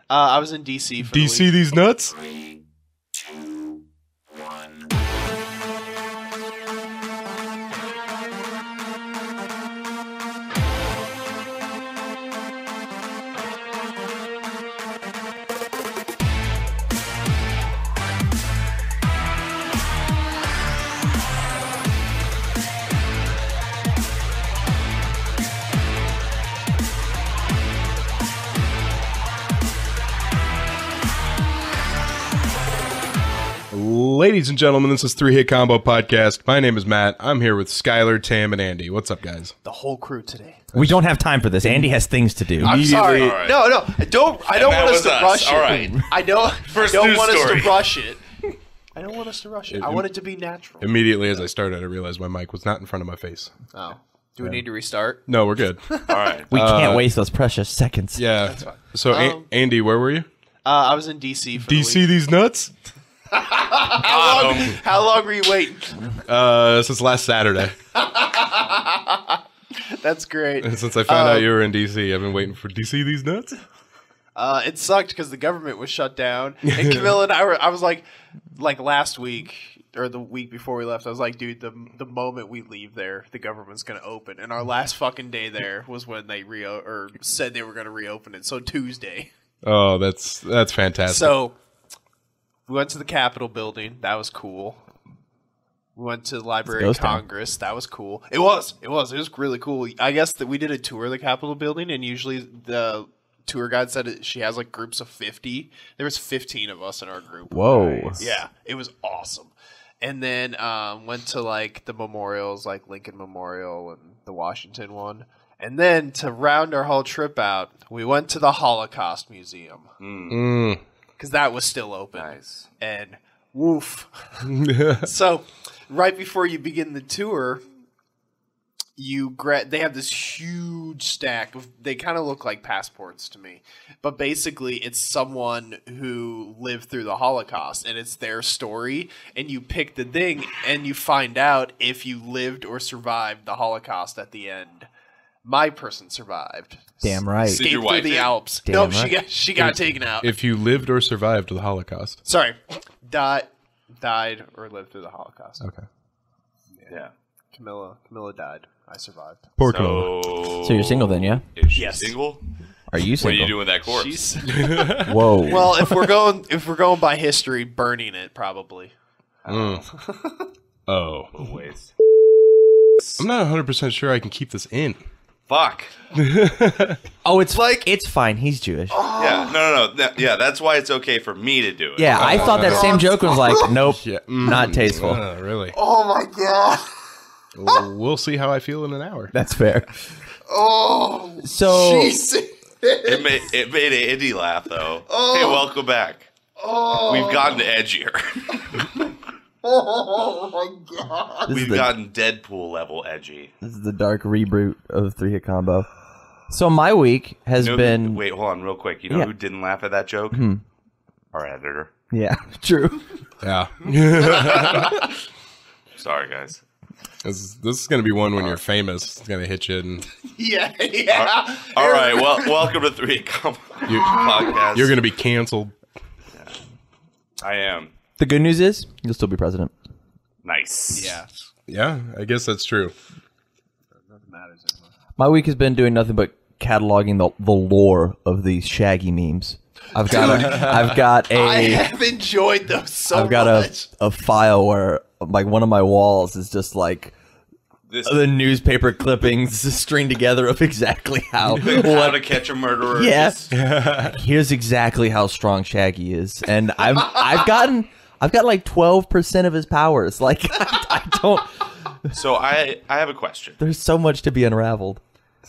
I was in DC for DC these nuts? 3, 2, 1. Ladies and gentlemen, this is 3-Hit Combo Podcast. My name is Matt. I'm here with Skyler, Tam, and Andy. What's up, guys? The whole crew today. We don't have time for this. Andy has things to do. I'm sorry. All right. No, I don't want us to rush it. All right. I don't First want news us story. to rush it. I don't want us to rush it. I want it to be natural. Immediately as I started, I realized my mic was not in front of my face. Oh. Do we need to restart? No, we're good. All right. We can't waste those precious seconds. Yeah. That's fine. So, Andy, where were you? I was in DC for the DC week. these nuts? How long were you waiting? Since last Saturday. That's great. Since I found out you were in DC, I've been waiting for DC these nuts. It sucked because the government was shut down. And Camilla and I was like last week or the week before we left, I was like, dude, the moment we leave there, the government's going to open. And our last fucking day there was when they said they were going to reopen it. So Tuesday. Oh, that's fantastic. So we went to the Capitol building. That was cool. We went to the Library of Congress. That was cool. It was really cool. I guess that we did a tour of the Capitol building, and usually the tour guide said she has like groups of 50. There was 15 of us in our group. Whoa. Nice. Yeah, it was awesome. And then went to like the memorials, like Lincoln Memorial and the Washington one. And then to round our whole trip out, we went to the Holocaust Museum. Because that was still open. Nice. And woof. So right before you begin the tour, they have this huge stack of, they kind of look like passports to me, but basically it's someone who lived through the Holocaust and it's their story, and you pick the thing and you find out if you lived or survived the Holocaust at the end. My person survived. Damn right. Escaped your through wife the did? Alps. Damn Nope, right. she got taken out. If you lived or survived the Holocaust. Sorry, died or lived through the Holocaust. Okay. Yeah. Camilla died. I survived. Poor Camilla. So you're single then, yeah? Is she Yes. single? Are you What are single? you doing with that corpse? She's Whoa. well. If we're going by history, burning it probably. Oh. A waste. I'm not 100% sure I can keep this in. Fuck. Oh, it's fine. He's Jewish. Yeah. No. Yeah, that's why it's okay for me to do it. Yeah, I thought that same joke was like, nope, Yeah. not tasteful. Really? Oh my god! We'll see how I feel in an hour. That's fair. Oh, So Jesus. It made Andy laugh though. Hey, welcome back. We've gotten edgier. Oh my god! We've gotten Deadpool level edgy. this is the dark reboot of 3-Hit Combo. So my week has been... Wait, hold on, real quick. You know Yeah. who didn't laugh at that joke? Our editor. Yeah, true. Yeah. Sorry, guys. This is going to be one when you're famous. It's going to hit you. And Yeah. All right. Well, welcome to 3 Combo Podcast. you're going to be canceled. I am. The good news is, you'll still be president. Nice. Yeah. Yeah, I guess that's true. Nothing matters anymore. My week has been doing nothing but cataloging the lore of these Shaggy memes. I have enjoyed those so I've got much. a file where like one of my walls is just like the newspaper clippings stringed together of exactly how How to Catch a Murderer. Yes. Here's exactly how strong Shaggy is, and I've got like 12% of his powers. Like I don't. So I have a question. There's so much to be unraveled.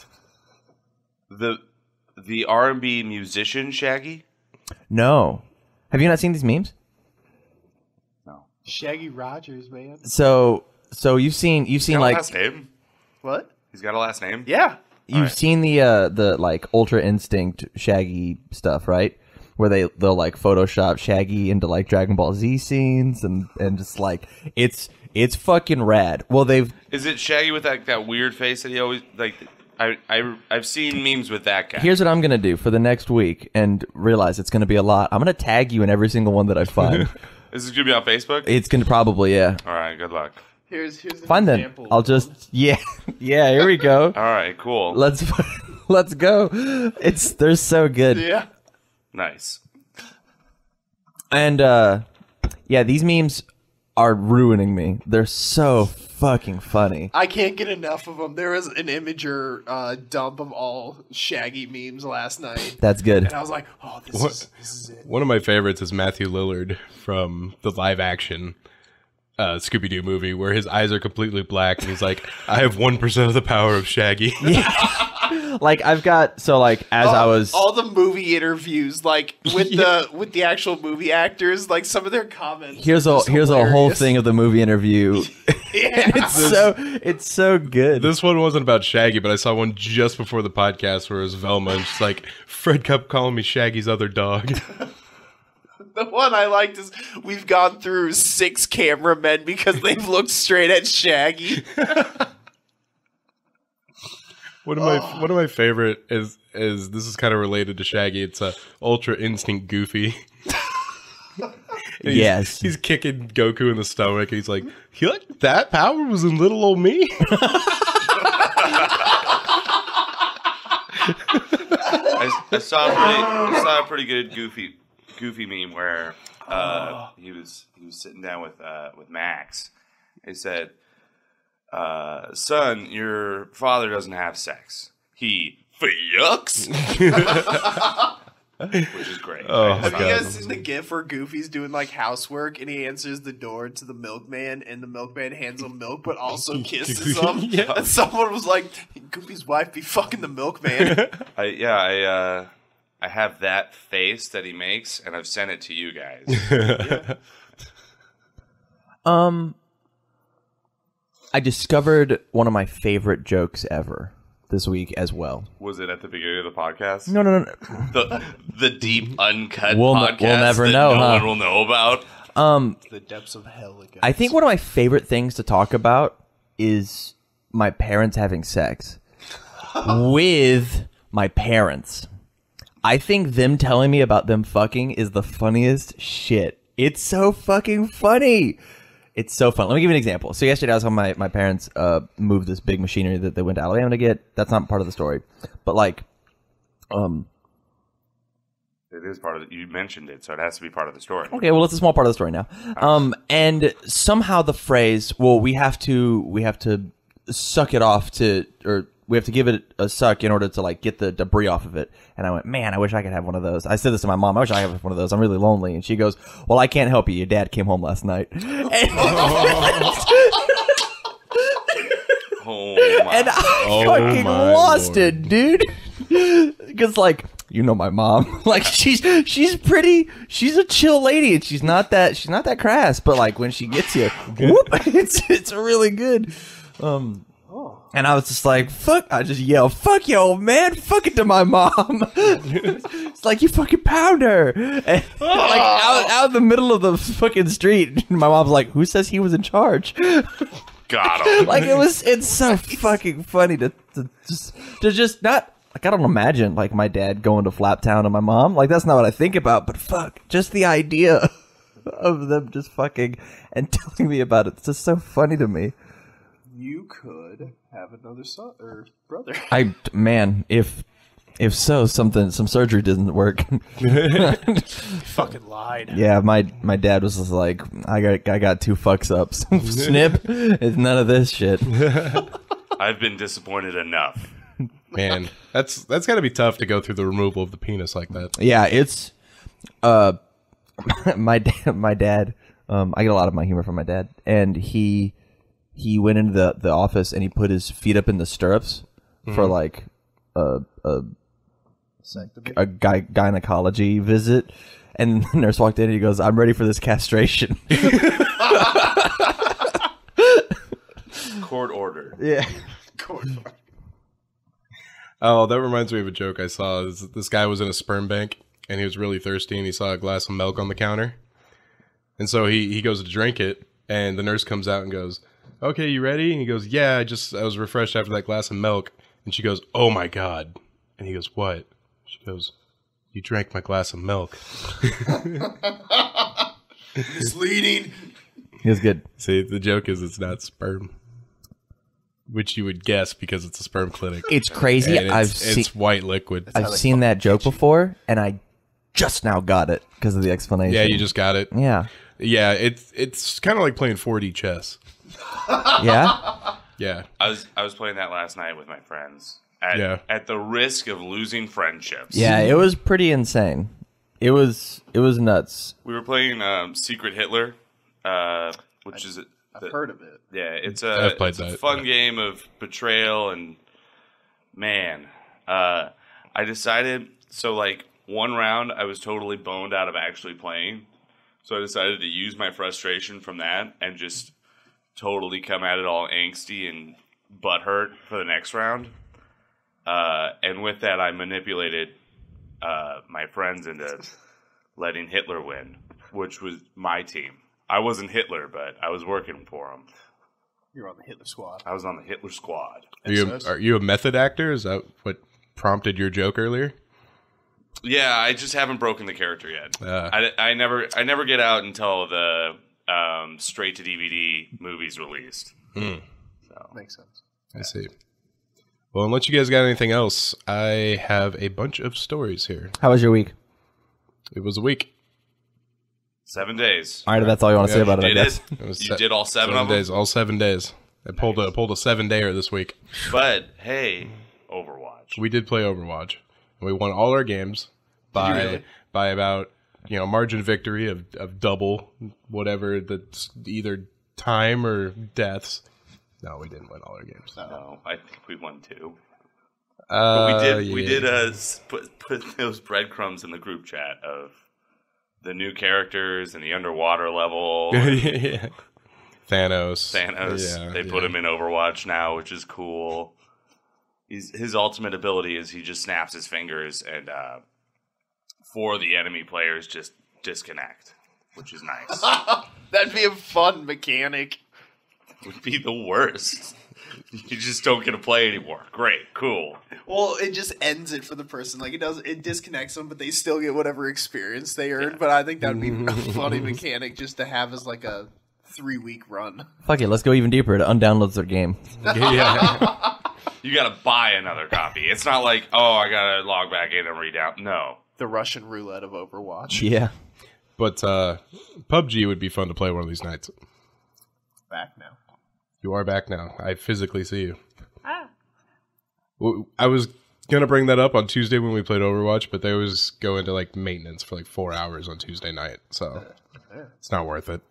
The R&B musician Shaggy? No, have you not seen these memes? No. Shaggy Rogers, man. So you've seen He's got like a last name? What? He's got a last name? Yeah. you've seen the like Ultra Instinct Shaggy stuff, right? Where they'll like Photoshop Shaggy into like Dragon Ball Z scenes and just like it's fucking rad. Well, Is it Shaggy with that weird face that he always like? I've seen memes with that guy. Here's what I'm gonna do for the next week, and realize it's gonna be a lot. I'm gonna tag you in every single one that I find. Is this gonna be on Facebook? It's gonna probably, yeah. All right, good luck. Here's an Fine then. example. I'll just yeah. Here we go. All right, cool. Let's go. They're so good. Yeah. Nice. And yeah, these memes are ruining me. They're so fucking funny. I can't get enough of them. There was an Imager dump of all Shaggy memes last night. That's good. And I was like, oh, this is it. One of my favorites is Matthew Lillard from the live action Scooby-Doo movie where his eyes are completely black and he's like, I have 1% of the power of Shaggy. Like I've got I was all the movie interviews, like with the actual movie actors, like some of their comments. here's a whole thing of the movie interview. Yeah. It's so good. This one wasn't about Shaggy, but I saw one just before the podcast where it was Velma and she's like, Fred kept calling me Shaggy's other dog. The one I liked is we've gone through 6 cameramen because they've looked straight at Shaggy. One of my favorite is this is kind of related to Shaggy. It's Ultra Instinct Goofy. Yes. He's kicking Goku in the stomach. And he's like, that power was in little old me. I saw a pretty good goofy meme where he was sitting down with Max. He said, son, your father doesn't have sex. He fucks. Which is great. Oh, Have God. you guys seen the gif where Goofy's doing like housework and he answers the door to the milkman and the milkman hands him milk but also kisses him? Yeah. And someone was like, Goofy's wife be fucking the milkman. I have that face that he makes, and I've sent it to you guys. I discovered one of my favorite jokes ever this week as well. Was it at the beginning of the podcast? No. The deep uncut We'll podcast never that know, no huh? one will know about. The depths of hell again. I think one of my favorite things to talk about is my parents having sex with my parents. I think them telling me about them fucking is the funniest shit. It's so fucking funny. It's so fun. Let me give you an example. So yesterday I was helping my parents move this big machinery that they went to Alabama to get. That's not part of the story. But like, It is part of it. You mentioned it, so it has to be part of the story. okay, well, it's a small part of the story now. And somehow the phrase, well, we have to suck it off or we have to give it a suck in order to like get the debris off of it. And I went, man, I wish I could have one of those. I said this to my mom. I wish I could have one of those. I'm really lonely. And she goes, well, I can't help you. Your dad came home last night. And I fucking lost it, dude. Because like, you know my mom. Like she's a chill lady and she's not that crass, but like when she gets you, whoop, it's really good. And I was just like, fuck, I just yelled, fuck you, old man, fuck it to my mom. It's like, you fucking pound her. And, like out in the middle of the fucking street. My mom's like, who says he was in charge? Got him. Like it's so fucking funny to just not, like, I don't imagine like my dad going to Flaptown and my mom. Like that's not what I think about, but fuck, just the idea of them just fucking and telling me about it. It's just so funny to me. You could have another son or brother. Man, if so, some surgery didn't work. Fucking lied. Yeah, my dad was just like, I got 2 fucks ups. Snip, it's none of this shit. I've been disappointed enough. Man, that's got to be tough to go through the removal of the penis like that. Yeah, it's my dad. I get a lot of my humor from my dad, and he went into the office and he put his feet up in the stirrups for like a gynecology visit, and the nurse walked in and he goes, "I'm ready for this castration." Court order. Yeah. Oh, that reminds me of a joke I saw. This guy was in a sperm bank and he was really thirsty and he saw a glass of milk on the counter. And so he goes to drink it and the nurse comes out and goes, "Okay, you ready?" And he goes, "Yeah, I was refreshed after that glass of milk." And she goes, "Oh my God." And he goes, "What?" She goes, "You drank my glass of milk." Misleading. He was good. See, the joke is it's not sperm, which you would guess because it's a sperm clinic. It's crazy. And it's white liquid. I've seen that joke before, and I just now got it because of the explanation. Yeah, you just got it. Yeah. Yeah, it's kind of like playing 4D chess. Yeah? Yeah. I was playing that last night with my friends. At the risk of losing friendships. Yeah, it was pretty insane. It was nuts. We were playing Secret Hitler, which is... I've heard of it. Yeah, it's I've played it's a that. fun game of betrayal, and man, I decided, so like one round I was totally boned out of actually playing, so I decided to use my frustration from that and just totally come at it all angsty and butthurt for the next round. And with that, I manipulated my friends into letting Hitler win, which was my team. I wasn't Hitler, but I was working for him. You're on the Hitler squad. I was on the Hitler squad. Are you a method actor? Is that what prompted your joke earlier? Yeah, I just haven't broken the character yet. I never get out until the straight to DVD movie's released. So. Makes sense. I see. Well, unless you guys got anything else, I have a bunch of stories here. How was your week? It was a week. 7 days. All right, that's all you want to say about it, I Did guess. it? You did all seven of them? days, all 7 days. I pulled a 7-dayer this week. But, hey, Overwatch. We did play Overwatch. And we won all our games by about, margin victory of double whatever that's either time or deaths. No, we didn't win all our games. No, I think we won 2. But we did put those breadcrumbs in the group chat of the new characters and the underwater level. Yeah. Thanos. Yeah, they put him in Overwatch now, which is cool. His ultimate ability is he just snaps his fingers and for the enemy players just disconnect, which is nice. That'd be a fun mechanic. Would be the worst. You just don't get to play anymore. Great, cool. Well, it just ends it for the person. Like it disconnects them, but they still get whatever experience they earned. Yeah. But I think that would be a funny mechanic just to have as like a 3-week run. Fuck it, let's go even deeper. It undownloads their game. Yeah. You gotta buy another copy. It's not like, oh, I gotta log back in and read out. No. The Russian roulette of Overwatch. Yeah. But PUBG would be fun to play one of these nights. Back now. You are back now. I physically see you. Well, I was going to bring that up on Tuesday when we played Overwatch, but they always go into like maintenance for like 4 hours on Tuesday night, so it's not worth it.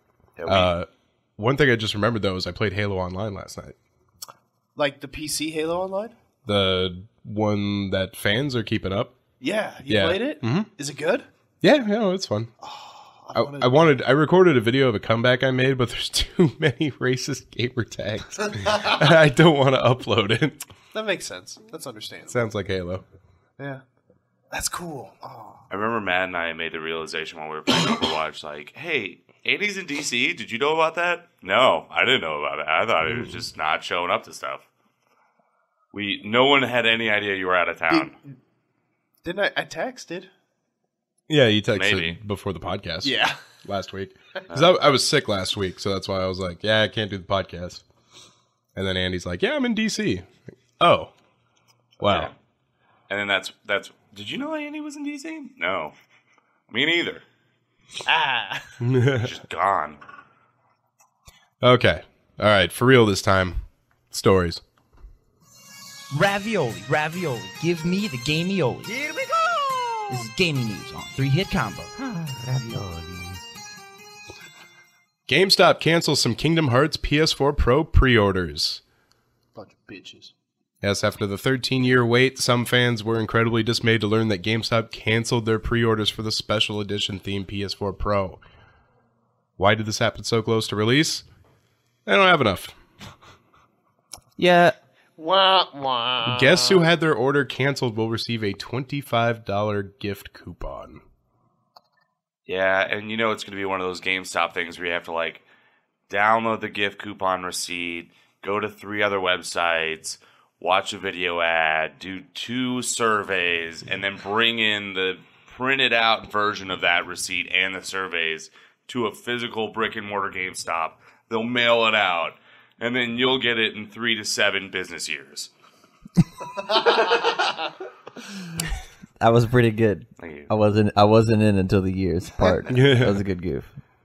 One thing I just remembered, though, is I played Halo Online last night. Like the PC Halo Online? The one that fans are keeping up. Yeah. You played it? Mm-hmm. Is it good? Yeah, it's fun. I recorded a video of a comeback I made, but there's too many racist gamer tags. I don't want to upload it. That makes sense. That's understandable. Sounds like Halo. Yeah. That's cool. Oh. I remember Matt and I made the realization while we were playing Overwatch, like, hey, Andy's in DC. Did you know about that? No, I didn't know about it. I thought he was just not showing up to stuff. No one had any idea you were out of town. Didn't I texted? Yeah, you texted before the podcast. Yeah. Last week. Because I was sick last week, so that's why I was like, yeah, I can't do the podcast. And then Andy's like, yeah, I'm in DC. Oh. Wow. Yeah. And then that's did you know Andy was in DC? No. Me neither. Just gone. Okay. All right. For real this time. Stories. Ravioli, give me the gameioli. Here we go! This is gaming news on 3-Hit Combo. Ravioli. GameStop cancels some Kingdom Hearts PS4 Pro pre-orders. Bunch of bitches. Yes, after the 13-year wait, some fans were incredibly dismayed to learn that GameStop canceled their pre-orders for the special edition themed PS4 Pro. Why did this happen so close to release? They don't have enough. Yeah. Wah, wah. Guests who had their order canceled will receive a $25 gift coupon. Yeah, and it's going to be one of those GameStop things where you have to, download the gift coupon receipt, go to 3 other websites, watch a video ad, do 2 surveys, and then bring in the printed out version of that receipt and the surveys to a physical brick and mortar GameStop. They'll mail it out, and then you'll get it in 3 to 7 business years. That was pretty good. Thank you. I wasn't in until the years part. That was a good goof.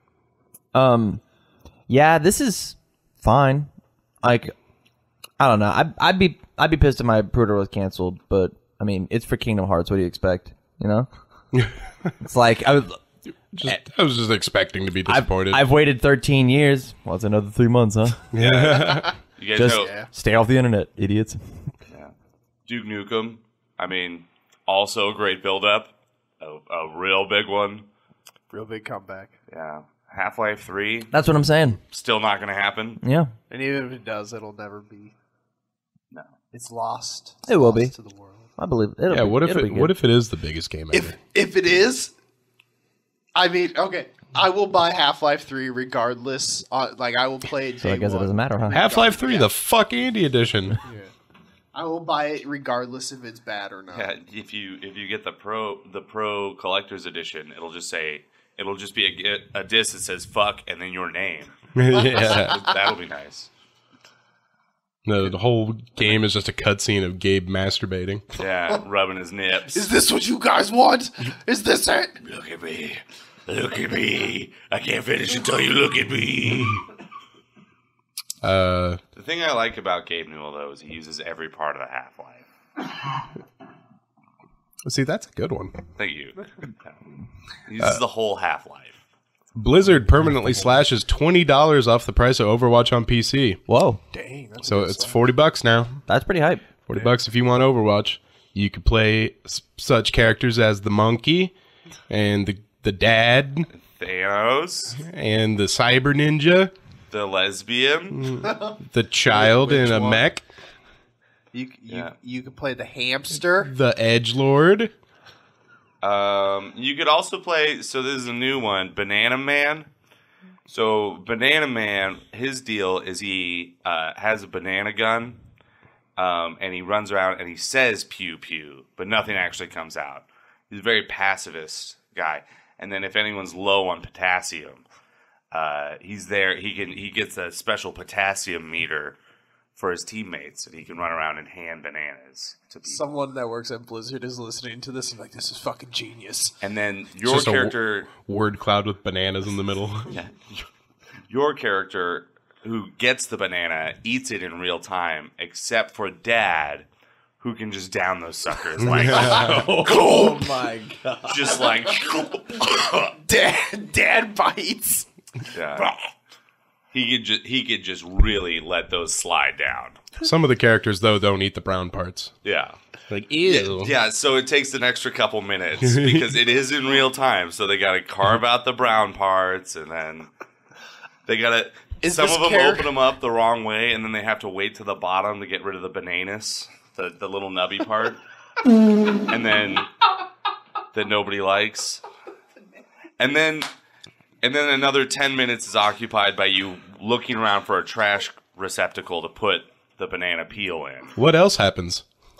Yeah, this is fine. Like, I don't know. I'd be pissed if my pre-order was canceled, but I mean, it's for Kingdom Hearts. What do you expect? You know, it's like I was just expecting to be disappointed. I've waited 13 years. Well, it's another 3 months, huh? Yeah. You guys know, stay off the internet, idiots. yeah. Duke Nukem. I mean, also a great build-up. A real big one. Real big comeback. Yeah. Half-Life 3. That's what I'm saying. Still not going to happen. Yeah, And even if it does, it'll never be. No. It's lost. It's It will lost be. to the world. I believe it. Yeah. What if it is the biggest game ever? If it is, I mean, okay, I will buy Half-Life 3 regardless. Like I will play it. So I guess it day doesn't one. matter, huh? Half-Life 3, the fuck Andy edition. Yeah. I will buy it regardless if it's bad or not. Yeah, if you get the pro collector's edition, it'll just be a disc that says "fuck" and then your name. Yeah. That'll be nice. No, the whole game is just a cutscene of Gabe masturbating. Yeah, rubbing his nips. Is this what you guys want? Is this it? Look at me. Look at me. I can't finish until you look at me. The thing I like about Gabe Newell, though, is he uses every part of the Half-Life. See, that's a good one. Thank you. He uses the whole Half-Life. Blizzard permanently slashes $20 off the price of Overwatch on PC. Whoa, Dang. That's So it's $40 now. that's pretty hype. $40 if you want Overwatch. You could play such characters as the monkey and the dad Thanos, and the cyber ninja, the lesbian. the child Which in a one? mech, You could play the hamster. the edgelord. You could also play, so this is a new one, Banana Man. So Banana Man, his deal is he has a banana gun, and he runs around and he says pew pew, but nothing actually comes out. He's a very pacifist guy. And then if anyone's low on potassium, he's there. He gets a special potassium meter for his teammates, and he can run around and hand bananas to people. Someone that works at Blizzard is listening to this and like, this is fucking genius. And then It's your just a character, word cloud with bananas in the middle. yeah, your character who gets the banana eats it in real time, except for Dad, who can just down those suckers like Oh my god! just like Dad bites. yeah. He could just really let those slide down. Some of the characters, though, don't eat the brown parts. Yeah. Like, ew. Yeah, so it takes an extra couple minutes because it is in real time. So they got to carve out the brown parts, and then they got to. Some of them open them up the wrong way, and then they have to wait to the bottom to get rid of the bananas, the little nubby part, and then that nobody likes, and then another 10 minutes is occupied by you looking around for a trash receptacle to put the banana peel in. What else happens?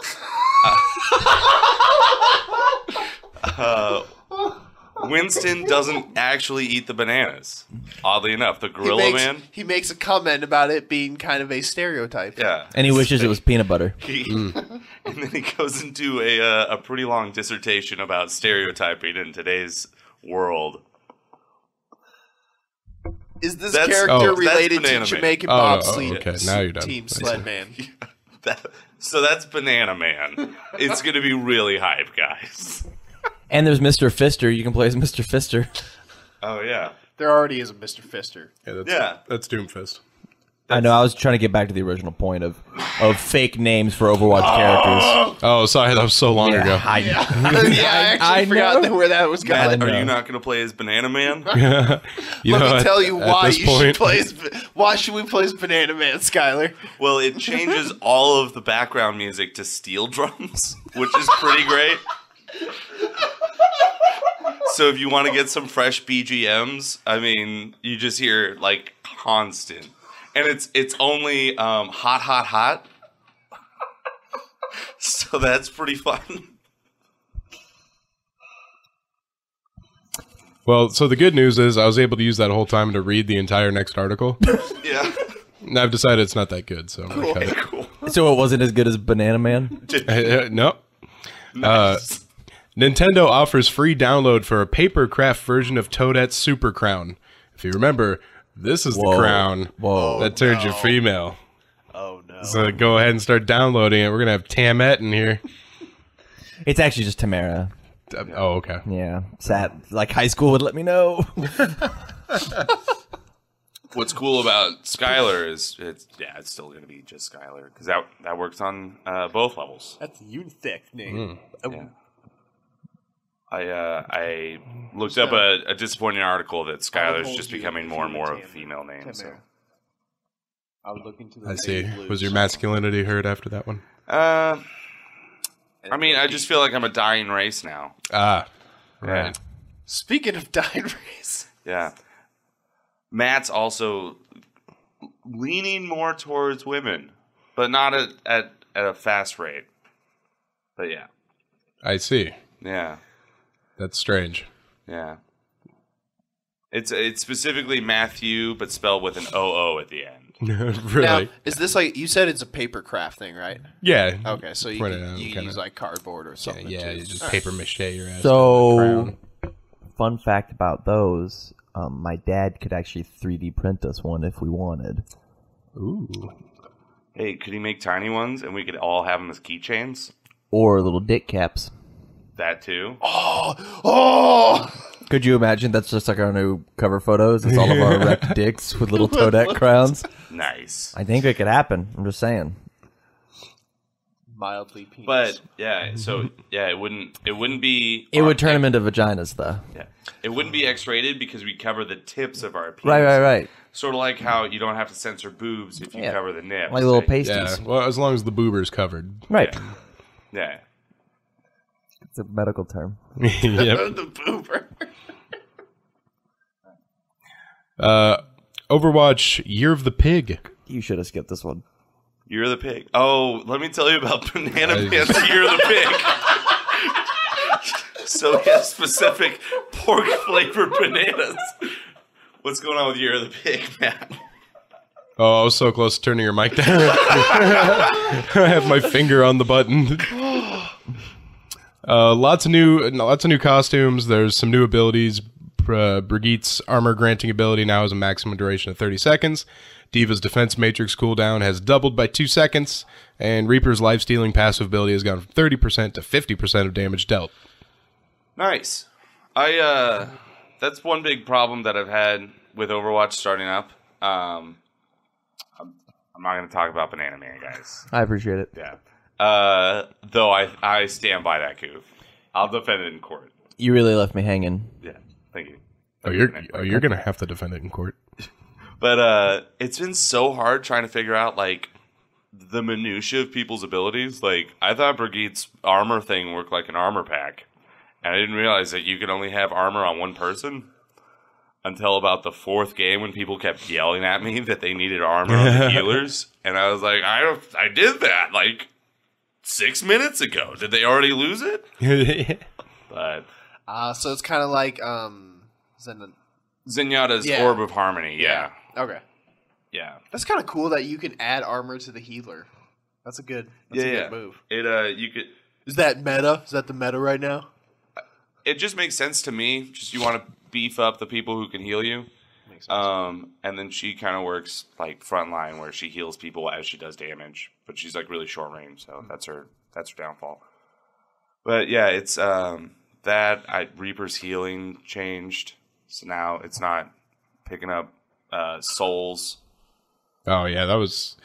Winston doesn't actually eat the bananas. Oddly enough, the Gorilla Man. He makes a comment about it being kind of a stereotype. Yeah, And he wishes it was peanut butter. and then he goes into a pretty long dissertation about stereotyping in today's world. Is this That's- character that's related to Banana Man. Jamaican Oh, bobsleigh okay. Now you're done. team I see. sled man? So that's Banana Man. It's going to be really hype, guys. And there's Mr. Fister. You can play as Mr. Fister. Oh, yeah. There already is a Mr. Fister. Yeah. That's Doomfist. I know. I was trying to get back to the original point of fake names for Overwatch characters. Oh, sorry, that was so long ago. Yeah, I actually forgot where that was going. Matt, are you not going to play as Banana Man? Let me tell you why this you point- should play as. Why should we play as Banana Man, Skyler? Well, it changes all of the background music to steel drums, which is pretty great. So if you want to get some fresh BGMs, I mean, you just hear like constant, and it's only hot, hot, hot. So that's pretty fun. Well, so the good news is I was able to use that whole time to read the entire next article. Yeah. And I've decided it's not that good, so I'm going to cut it. Cool. So it wasn't as good as Banana Man? No. Nice. Nintendo offers free download for a papercraft version of Toadette's Super Crown. If you remember, this is the crown that turns you female. Oh, no. So go ahead and start downloading it. We're going to have Tamette in here. It's actually just Tamara. Oh, okay. Yeah. Sad. Like high school would let me know. What's cool about Skyler is it's still going to be just Skyler because that works on both levels. That's a unisex name. Yeah. I looked up a disappointing article that Skyler's just becoming more and more of a female name. So. I would look into the I see. Was your masculinity hurt after that one? I mean, I just feel like I'm a dying race now. Ah, right. Yeah. Speaking of dying race. Yeah. Matt's also leaning more towards women, but not at a fast rate. But yeah. I see. Yeah. That's strange. Yeah. It's specifically Matthew, but spelled with an O-O at the end. Really? Now, is this like, you said it's a paper craft thing, right? Yeah. Okay, so you Print it can, out, you can kinda. use like cardboard or something. Yeah, too. you just paper mache your ass. So, fun fact about those, my dad could actually 3D print us one if we wanted. Ooh. Hey, could he make tiny ones and we could all have them as keychains? Or little dick caps. That too? Oh! Could you imagine that's just like our new cover photos? It's all of our erect dicks with little toadette crowns. Nice. I think it could happen. I'm just saying. Mildly penis. But yeah, so yeah, it wouldn't be. It would turn them into vaginas, though. Yeah, it wouldn't be X-rated because we cover the tips of our penis. Right. Sort of like how you don't have to censor boobs if you cover the nips. Like little right? pasties. Yeah, well, as long as the boober's covered. Right. Yeah. It's a medical term. Yep. The boober. Overwatch Year of the Pig. You should have skipped this one. You're the pig. Oh, let me tell you about Banana Pants. You're the pig. So he has specific pork flavored bananas. What's going on with You're the pig, Matt? Oh, I was so close to turning your mic down. I have my finger on the button. Lots of new costumes. There's some new abilities. Brigitte's armor granting ability now has a maximum duration of 30 seconds. Diva's defense matrix cooldown has doubled by 2 seconds, and Reaper's life-stealing passive ability has gone from 30% to 50% of damage dealt. Nice. That's one big problem that I've had with Overwatch starting up. I'm not going to talk about Banana Man, guys. I appreciate it. Yeah. Though I stand by that coup. I'll defend it in court. You really left me hanging. Yeah. Thank you. You're gonna have to defend it in court. But it's been so hard trying to figure out like the minutia of people's abilities. Like I thought Brigitte's armor thing worked like an armor pack, and I didn't realize that you could only have armor on one person until about the 4th game when people kept yelling at me that they needed armor on the healers, and I was like, I did that like 6 minutes ago. Did they already lose it? But So it's kind of like Zenyatta's Orb of Harmony. Yeah. Okay. Yeah. That's kind of cool that you can add armor to the healer. That's a good move. You could. Is that meta? Is that the meta right now? It just makes sense to me. Just you want to beef up the people who can heal you. Makes sense. And then she kind of works like frontline where she heals people as she does damage, but she's like really short range, so that's her downfall. But yeah, it's Reaper's healing changed, so now it's not picking up souls. Oh yeah, that was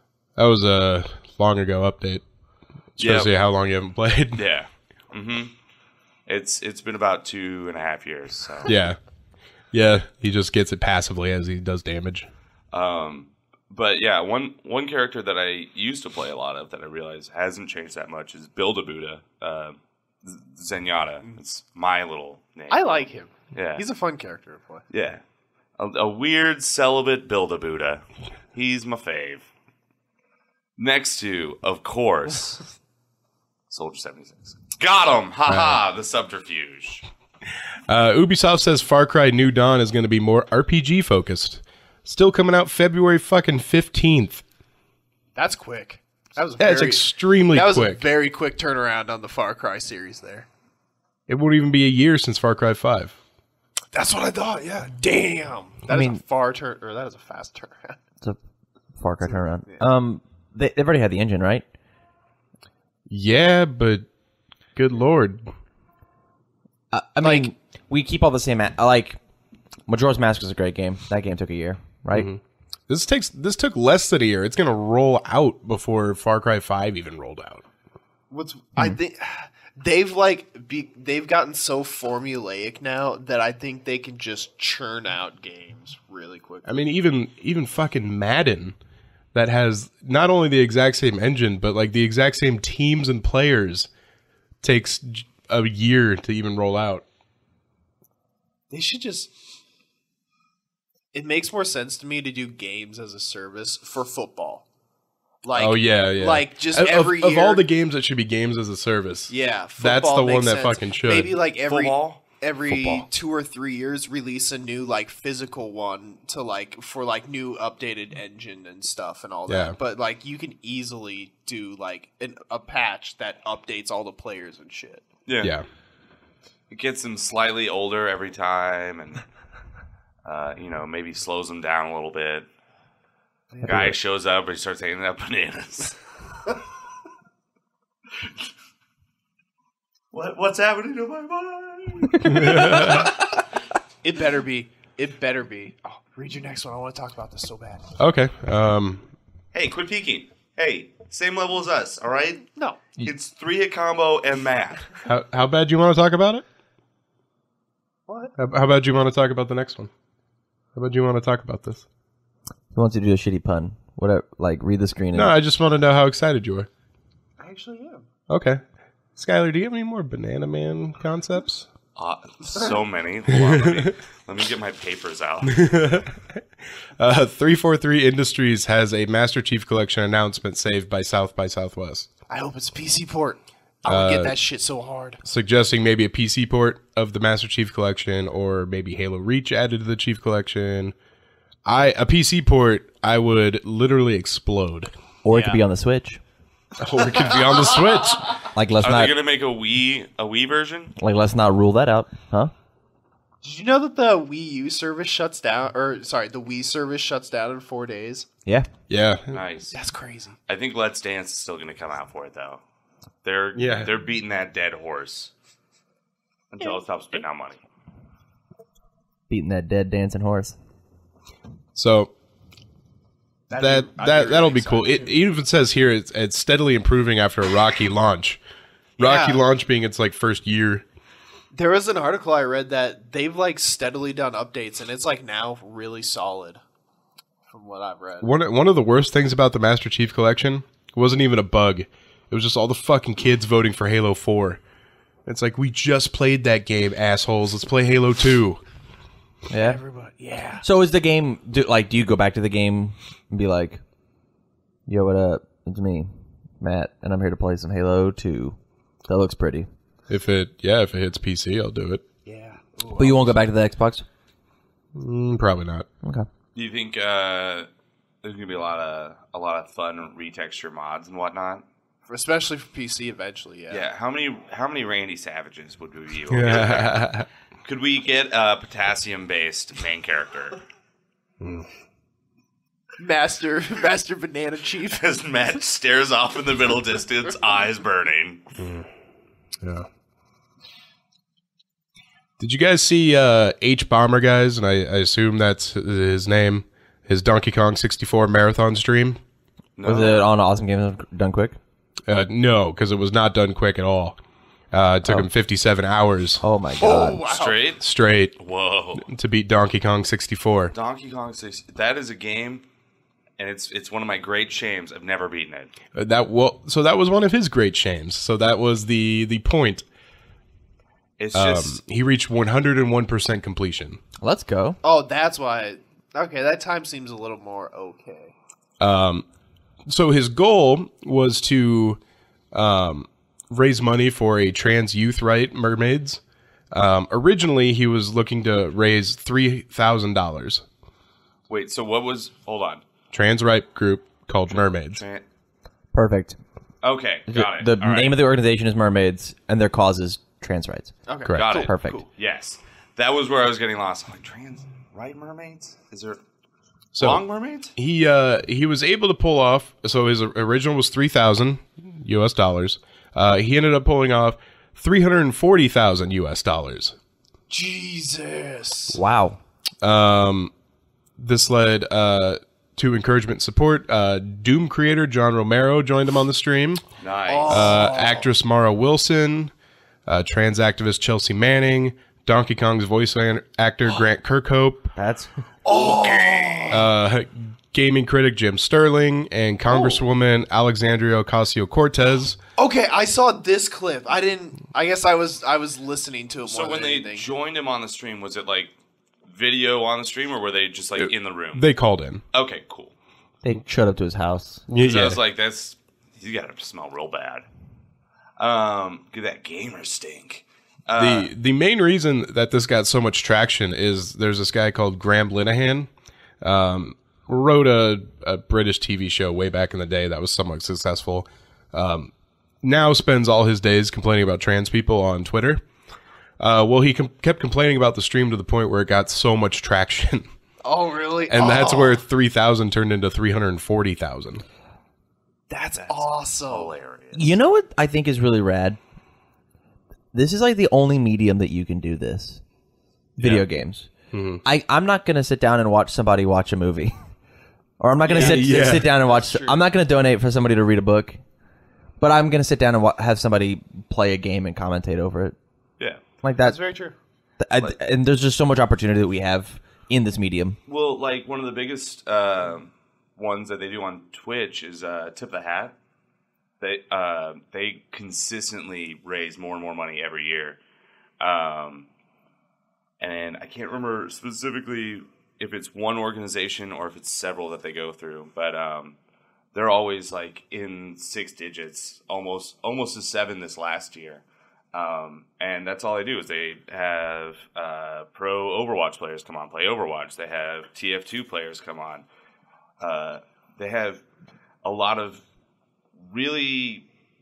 a long ago update. Especially how long you haven't played. Yeah. Mm-hmm. It's been about 2.5 years. So. Yeah. He just gets it passively as he does damage. But yeah, one character that I used to play a lot of that I realize hasn't changed that much is Build-A-Buddha, Zenyatta. It's my little name. I like him. Yeah, he's a fun character to play. Yeah, a weird celibate Build-A-Buddha. He's my fave. Next to, of course, Soldier 76. Got him! Haha, the subterfuge. Ubisoft says Far Cry New Dawn is going to be more RPG focused. Still coming out February fucking 15th. That's quick. It's extremely quick. That was a very quick turnaround on the Far Cry series there. It won't even be a year since Far Cry 5. That's what I thought, yeah. Damn. That is a fast turnaround. It's a Far Cry turnaround. Yeah. They've already had the engine, right? Yeah, but good lord. I mean, we keep all the same. Majora's Mask is a great game. That game took a year, right? Mm-hmm. This took less than a year. It's going to roll out before Far Cry 5 even rolled out. I think they've gotten so formulaic now that I think they can just churn out games really quickly. I mean, even fucking Madden, that has not only the exact same engine but like the exact same teams and players, takes a year to even roll out. They should just... It makes more sense to me to do games as a service for football. Oh, yeah. Like, just every year... Of all the games that should be games as a service. Yeah, that's the one that sense. fucking should. Maybe like every Football. 2 or 3 years release a new like physical one to like for like new updated engine and stuff and all that. Yeah. But like you can easily do like a patch that updates all the players and shit. Yeah. It gets them slightly older every time and maybe slows them down a little bit. Guy shows up and he starts handing out bananas. What's happening to my mind? It better be. Oh, read your next one. I want to talk about this so bad. Okay. Hey, quit peeking. Hey, same level as us, all right? No. It's 3-hit combo and math. How bad do you want to talk about it? What? How about you want to talk about the next one? How about you want to talk about this? He wants you to do a shitty pun. Whatever. Like, read the screen. No, I just want to know how excited you are. I actually am. Okay. Skyler, do you have any more Banana Man concepts? So many. Hold on, let me get my papers out. 343 Industries has a Master Chief Collection announcement saved by South by Southwest. I hope it's a PC port. I would get that shit so hard. Suggesting maybe a PC port of the Master Chief Collection, or maybe Halo Reach added to the Chief Collection. A PC port, I would literally explode. Or it could be on the Switch. Or it could be on the Switch. Like, Are they going to make a Wii version? Like, let's not rule that out, huh? Did you know that the Wii U service shuts down? The Wii service shuts down in 4 days? Yeah. Yeah. Nice. That's crazy. I think Let's Dance is still going to come out for it, though. They're beating that dead horse until it stops spitting out money. Beating that dead dancing horse. So that'll be cool. It even says here it's steadily improving after a rocky launch. Rocky launch being its like first year. There was an article I read that they've like steadily done updates, and it's like now really solid. From what I've read, one of the worst things about the Master Chief Collection wasn't even a bug. It was just all the fucking kids voting for Halo 4. It's like, we just played that game, assholes. Let's play Halo 2. Yeah. Everybody, yeah. So is the game, do you go back to the game and be like, yo, what up? It's me, Matt, and I'm here to play some Halo 2. That looks pretty. If it hits PC, I'll do it. Yeah. But you won't go back to the Xbox? Probably not. Okay. Do you think there's going to be a lot of fun retexture mods and whatnot? Especially for PC eventually, yeah. Yeah, how many Randy Savages would we be able to get? Could we get a potassium-based main character? Master Banana Chief. As Matt stares off in the middle distance, eyes burning. Yeah. Did you guys see Hbomberguy, and I assume that's his name, his Donkey Kong 64 marathon stream? No. Was it on Awesome Games Done Quick? No, because it was not done quick at all. It took him 57 hours. Oh my god! Oh, wow. Straight? Whoa! Whoa! To beat Donkey Kong 64. Donkey Kong 64. That is a game, and it's one of my great shames. I've never beaten it. So that was one of his great shames. So that was the point. It's just he reached 101% completion. Let's go. Oh, that's why. Okay, that time seems a little more okay. So his goal was to raise money for a trans youth right, Mermaids. Originally, he was looking to raise $3,000. Wait, so what was... Hold on. Trans right group called Mermaids. Perfect. Okay, got it. The All name right. of the organization is Mermaids, and their cause is trans rights. Okay, Correct. Got it. Perfect. Cool. Yes. That was where I was getting lost. I'm like, trans right mermaids? Is there So long mermaids? he was able to pull off. So his original was $3,000 US dollars. He ended up pulling off $340,000 US dollars. Jesus. Wow. This led to encouragement support. Doom creator John Romero joined him on the stream. Nice. Actress Mara Wilson, trans activist Chelsea Manning, Donkey Kong's voice actor Grant Kirkhope, That's gaming critic Jim Sterling, and Congresswoman Alexandria Ocasio-Cortez. Okay, I saw this clip. I guess I was listening to it more So than when they anything. joined him on the stream, was it like video on the stream, or were they just like in the room? They called in. Okay, cool. they showed up to his house. So I was like, you got to smell real bad. Get that gamer stink. The main reason that this got so much traction is there's this guy called Graham Linehan, wrote a British TV show way back in the day that was somewhat successful. Now spends all his days complaining about trans people on Twitter. Well, he kept complaining about the stream to the point where it got so much traction. Oh, really? And that's where 3,000 turned into 340,000. That's awesome. Hilarious. You know what I think is really rad? This is like the only medium that you can do this. Video games. Mm-hmm. I'm not going to sit down and watch somebody watch a movie. Or I'm not going to sit down and watch... I'm not going to donate for somebody to read a book. But I'm going to sit down and have somebody play a game and commentate over it. Yeah. Like that. That's very true. And there's just so much opportunity that we have in this medium. Well, like one of the biggest ones that they do on Twitch is Tip the Hat. They consistently raise more and more money every year. And I can't remember specifically if it's one organization or if it's several that they go through, but they're always like in six digits, almost to 7 this last year. And that's all they do is they have pro Overwatch players come on, play Overwatch. They have TF2 players come on. They have a lot of really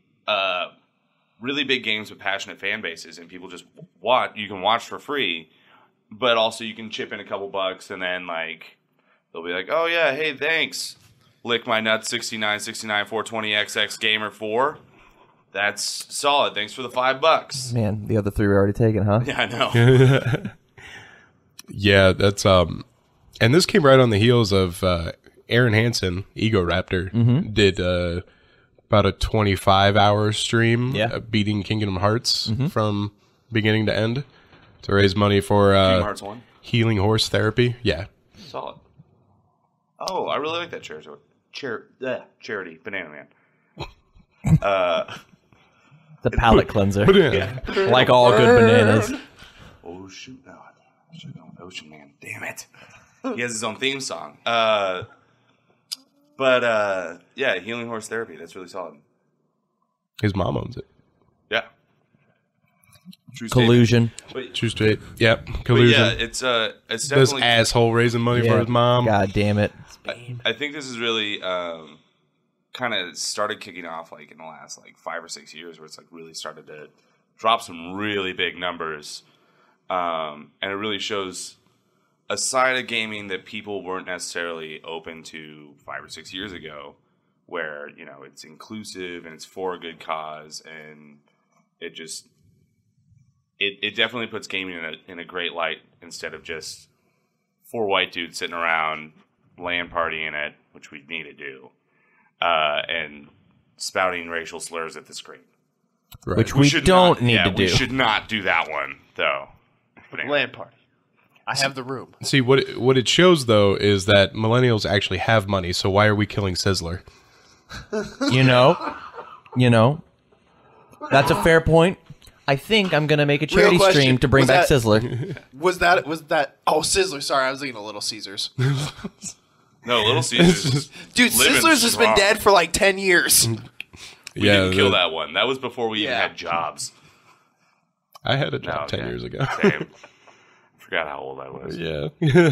big games with passionate fan bases, and people just watch. You can watch for free, but also you can chip in a couple bucks, and then like they'll be like, "Oh yeah, hey, thanks, lick my nuts 6969 420XX Gamer 4. That's solid. Thanks for the $5." Man, the other 3 were already taken, huh? Yeah, I know. Yeah, that's and this came right on the heels of Aaron Hansen, Ego Raptor, did about a 25-hour stream beating Kingdom Hearts from beginning to end to raise money for Kingdom Hearts 1. healing horse therapy. Yeah. Solid. Oh, I really like that charity. Banana Man. The palate cleanser. Yeah. Like all good bananas. Oh, shoot. No, I should have gone with Ocean Man. Damn it. He has his own theme song. But yeah, healing horse therapy. That's really solid. His mom owns it. Yeah. True Collusion. statement. True straight. Yep. But Collusion. yeah, it's This definitely. asshole raising money for his mom. God damn it. I think this is really kind of started kicking off like in the last like 5 or 6 years, where it's like really started to drop some really big numbers, and it really shows a side of gaming that people weren't necessarily open to 5 or 6 years ago, where it's inclusive and it's for a good cause, and it just it definitely puts gaming in a great light instead of just 4 white dudes sitting around LAN partying it, which we need to do, and spouting racial slurs at the screen. Right. Which we don't need to do. We should not do that one, though. But anyway. LAN party. I have the room. See, what it shows, though, is that millennials actually have money, so why are we killing Sizzler? You know, that's a fair point. I think I'm going to make a charity question. stream to bring Was back that- Sizzler. Was that? Oh, Sizzler. Sorry, I was thinking of Little Caesars. No, Little Caesars. Dude, living Sizzler's has been strong. dead for like 10 years. We didn't kill that one. That was before we even had jobs. I had a job 10 years ago. Same. Forgot how old I was. Yeah.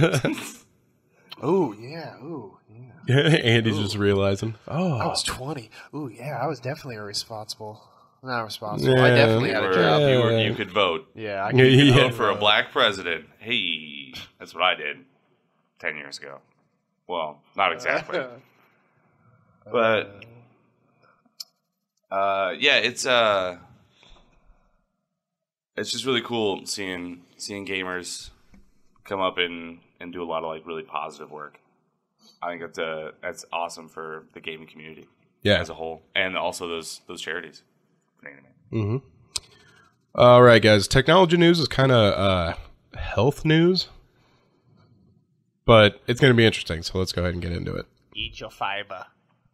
Oh, yeah. Ooh, yeah. Andy's just realizing. Oh, I was 20. Ooh, yeah. I was definitely not responsible. I definitely had a job. You could vote. Yeah, I could vote for a black president. Hey, that's what I did 10 years ago. Well, not exactly. But yeah, it's just really cool seeing gamers come up and do a lot of like really positive work. I think that's awesome for the gaming community as a whole, and also those charities. Mm-hmm. All right, guys. Technology news is kind of health news, but it's going to be interesting. So let's go ahead and get into it. Eat your fiber.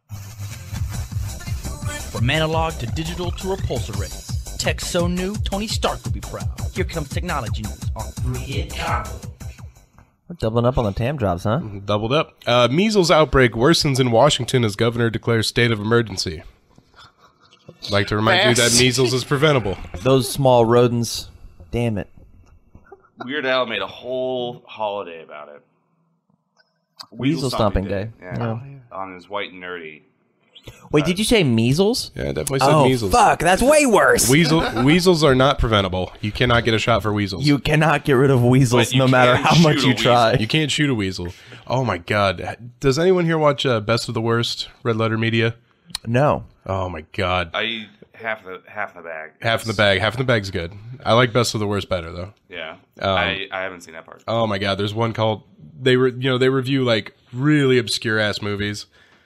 From analog to digital to repulsor rays. Tech so new, Tony Stark will be proud. Here comes technology news on 3-Hit Combo. We're doubling up on the TAM drops, huh? Doubled up. Measles outbreak worsens in Washington as governor declares state of emergency. I'd like to remind you that measles is preventable. Those small rodents. Damn it. Weird Al made a whole holiday about it. Weasel Stomping Day. Yeah. On his white and nerdy. Wait, did you say measles? Yeah, I definitely said measles. Fuck, that's way worse. Weasels are not preventable. You cannot get a shot for weasels. You cannot get rid of weasels no matter how much you try. You can't shoot a weasel. Oh my god. Does anyone here watch Best of the Worst, Red Letter Media? No. Oh my god. I eat half the bag. Half in the bag. Half in the bag's good. I like Best of the Worst better though. Yeah. I haven't seen that part. Oh my god, there's one called they review like really obscure ass movies.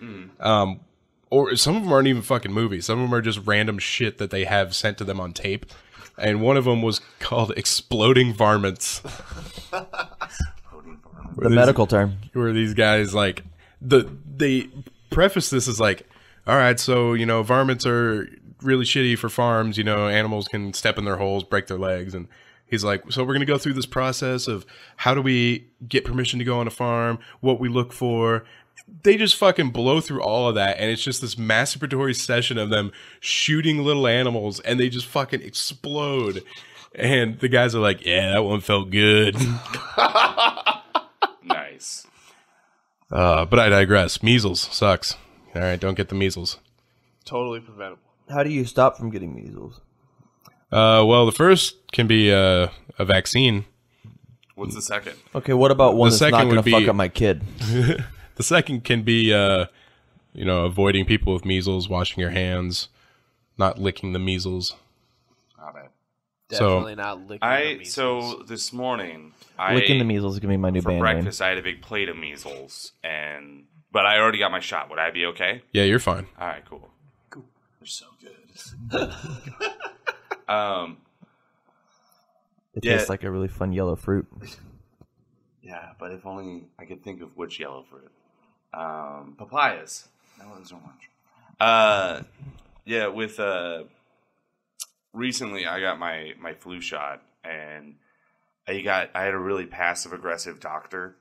Or some of them aren't even fucking movies. Some of them are just random shit that they have sent to them on tape. And one of them was called Exploding Varmints. The medical term. Where these guys like they preface this as like, all right, so varmints are really shitty for farms. Animals can step in their holes, break their legs, and he's like, so we're gonna go through this process of how do we get permission to go on a farm, what we look for. They just fucking blow through all of that, and it's just this masturbatory session of them shooting little animals, and they just fucking explode. And the guys are like, yeah, that one felt good. Nice. But I digress. Measles sucks. All right, don't get the measles. Totally preventable. How do you stop from getting measles? Well, the first can be a vaccine. What's the second? Okay, what about one that's not going to fuck up my kid? The second can be, avoiding people with measles, washing your hands, not licking the measles. Not bad. Definitely not licking the measles. So this morning, licking the measles is going to be my new band name. For breakfast, I had a big plate of measles, but I already got my shot. Would I be okay? Yeah, you're fine. All right, cool. They're so good. It tastes like a really fun yellow fruit. Yeah, but if only I could think of which yellow fruit. Papayas. No, those are orange. Recently I got my flu shot, and I had a really passive aggressive doctor,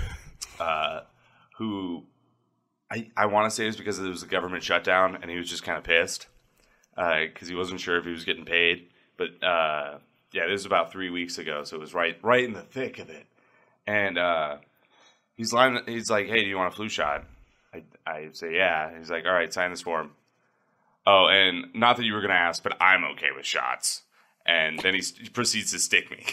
who I want to say it was because it was a government shutdown, and he was just kind of pissed because he wasn't sure if he was getting paid. But this was about 3 weeks ago, so it was right in the thick of it. And he's like, hey, do you want a flu shot? I say, yeah. He's like, all right, sign this form. Oh, and not that you were going to ask, but I'm okay with shots. And then he proceeds to stick me.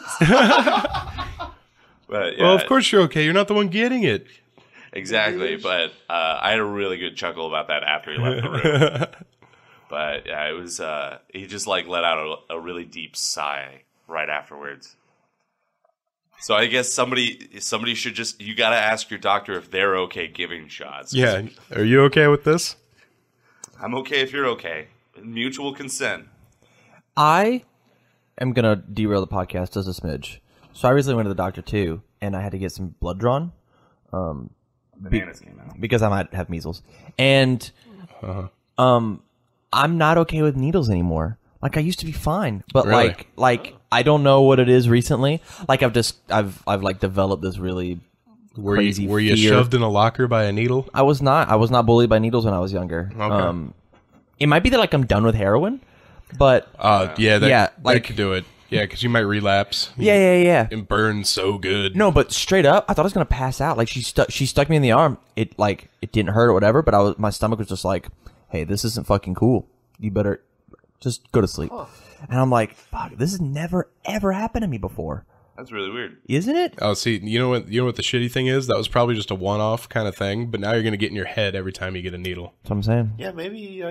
But, yeah, well, of course you're okay. You're not the one getting it. Exactly. But I had a really good chuckle about that after he left the room. But yeah, it was he just like let out a really deep sigh right afterwards. So I guess somebody should you got to ask your doctor if they're okay giving shots. Yeah. Are you okay with this? I'm okay if you're okay. Mutual consent. I am going to derail the podcast just a smidge. So I recently went to the doctor too, and I had to get some blood drawn. Bananas came out. Because I might have measles. And I'm not okay with needles anymore. Like I used to be fine, but really? like I don't know what it is recently. Like I've like developed this really crazy Were you fear. shoved in a locker by a needle? I was not bullied by needles when I was younger. Okay. It might be that like I'm done with heroin, but that could do it. Yeah, because you might relapse. Yeah. It burns so good. No, but straight up, I thought I was gonna pass out. Like she stuck me in the arm. It didn't hurt or whatever, but my stomach was just like, hey, this isn't fucking cool. You better just go to sleep. Huh. And I'm like, fuck, this has never ever happened to me before. That's really weird, isn't it? Oh, see, you know what the shitty thing is? That was probably just a one-off kind of thing, but now you're gonna get in your head every time you get a needle. That's what I'm saying. Yeah, maybe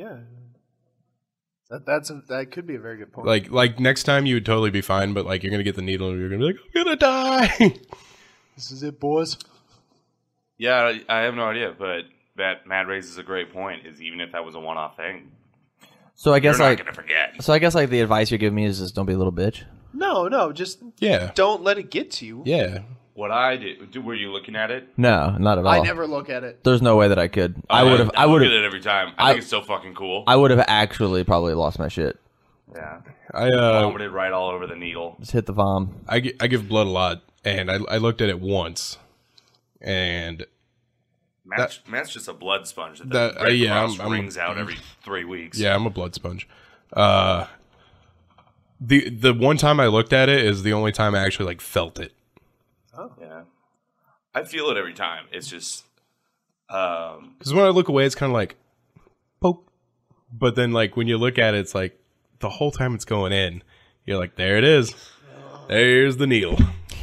that could be a very good point. Like next time you would totally be fine, but like you're gonna get the needle and you're gonna be like, I'm gonna die. This is it, boys. Yeah, I have no idea, but that Matt raises a great point. Is even if that was a one-off thing, so I guess you're not gonna forget. So I guess like the advice you're giving me is just don't be a little bitch. No, just don't let it get to you. Yeah. What I did, were you looking at it? No, not at all. I never look at it. There's no way that I could. I would have. I look at it every time. I think it's so fucking cool. I would have actually probably lost my shit. Yeah. I vomited right all over the needle. Just hit the vom. I give blood a lot, and I looked at it once, and Matt's just a blood sponge that the Red Cross rings out every 3 weeks. Yeah, I'm a blood sponge. The one time I looked at it is the only time I actually like felt it. Oh yeah, I feel it every time. It's just because when I look away, it's kind of like poke, but then like when you look at it, it's like the whole time it's going in. You're like, there it is. There's the needle.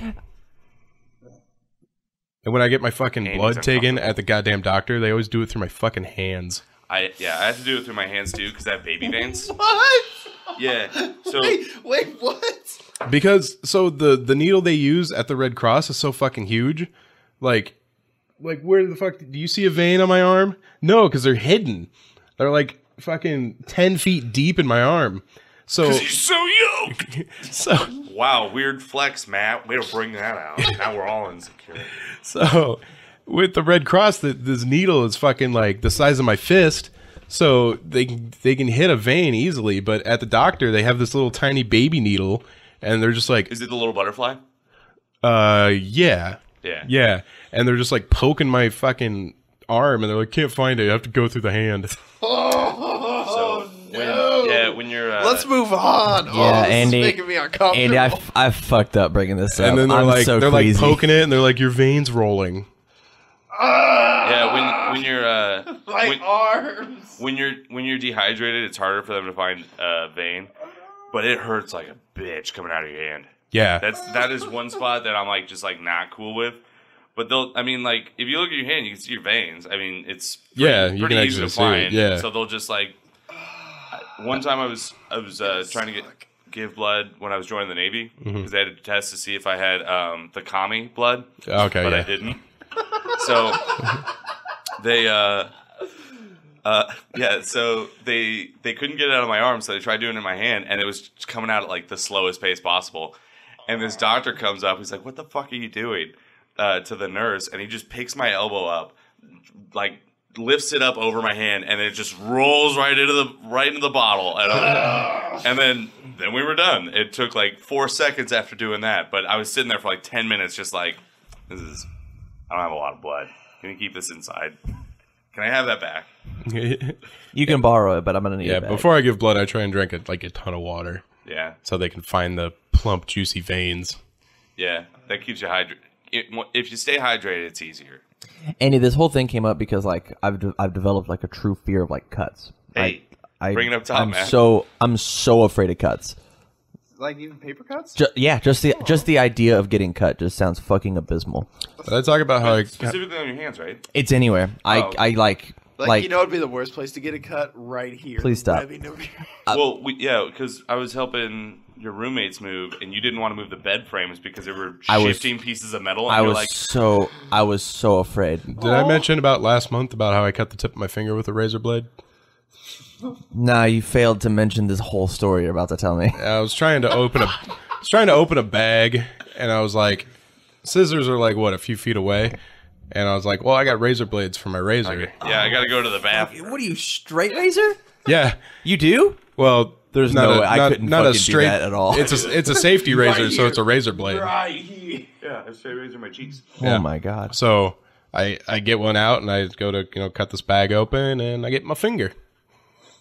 And when I get my fucking blood taken at the goddamn doctor, they always do it through my fucking hands. I have to do it through my hands too because I have baby veins. What? Yeah. So wait, what? Because so the needle they use at the Red Cross is so fucking huge. Like where the fuck do you see a vein on my arm? No, because they're hidden. They're like fucking 10 feet deep in my arm. So because he's so yoked. Wow, weird flex, Matt. Way to bring that out. Now we're all insecure. So with the Red Cross, this needle is fucking like the size of my fist. So they can hit a vein easily, but at the doctor they have this little tiny baby needle, and they're just like, is it the little butterfly? Yeah, and they're just like poking my fucking arm, and they're like, can't find it. You have to go through the hand. When you're let's move on. Yeah, Andy, this is making me uncomfortable. Andy, I fucked up bringing this up. And then they're like poking it, and they're like, your veins rolling. Yeah, when you're arms. When you're dehydrated, it's harder for them to find a vein, but it hurts like a bitch coming out of your hand. Yeah, that is one spot that I'm like just like not cool with. But if you look at your hand, you can see your veins. I mean, it's pretty easy to find. Yeah. So they'll just like. One time I was trying to give blood when I was joining the Navy because they had to test to see if I had the commie blood. Okay, but I didn't. So they so they couldn't get it out of my arm, so they tried doing it in my hand, and it was coming out at like the slowest pace possible. And this doctor comes up, he's like, "What the fuck are you doing?" To the nurse, and he just picks my elbow up, like lifts it up over my hand, and it just rolls right into the bottle, and then we were done. It took like 4 seconds after doing that, but I was sitting there for like 10 minutes, just like, I don't have a lot of blood. Can you keep this inside? Can I have that back? You can borrow it, but I'm gonna need it back. Before I give blood, I try and drink a ton of water. Yeah, so they can find the plump, juicy veins. Yeah, that keeps you hydrated. If you stay hydrated, it's easier. Andy, this whole thing came up because like I've developed like a true fear of like cuts. Hey, bring it up top, man. I'm so afraid of cuts. Like even paper cuts? Just the idea of getting cut just sounds fucking abysmal. But I talk about how specifically on your hands, right? It's anywhere. I like you know, it'd be the worst place to get a cut right here. Please stop. Well, because I was helping your roommates move, and you didn't want to move the bed frames because there were shifting pieces of metal. And I was so afraid. Did I mention about last month about how I cut the tip of my finger with a razor blade? Nah, you failed to mention this whole story you're about to tell me. I was trying to open a bag, and I was like, scissors are like what, a few feet away, and I was like, well, I got razor blades for my razor. Okay. Yeah, I got to go to the bathroom. What are you, straight razor? Yeah, you do. Well, there's no way I couldn't fucking do that at all. It's a safety razor, right so it's a razor blade. Right here. Yeah, I straight razor my cheeks. Oh my god. So I get one out and I go to cut this bag open and I get my finger.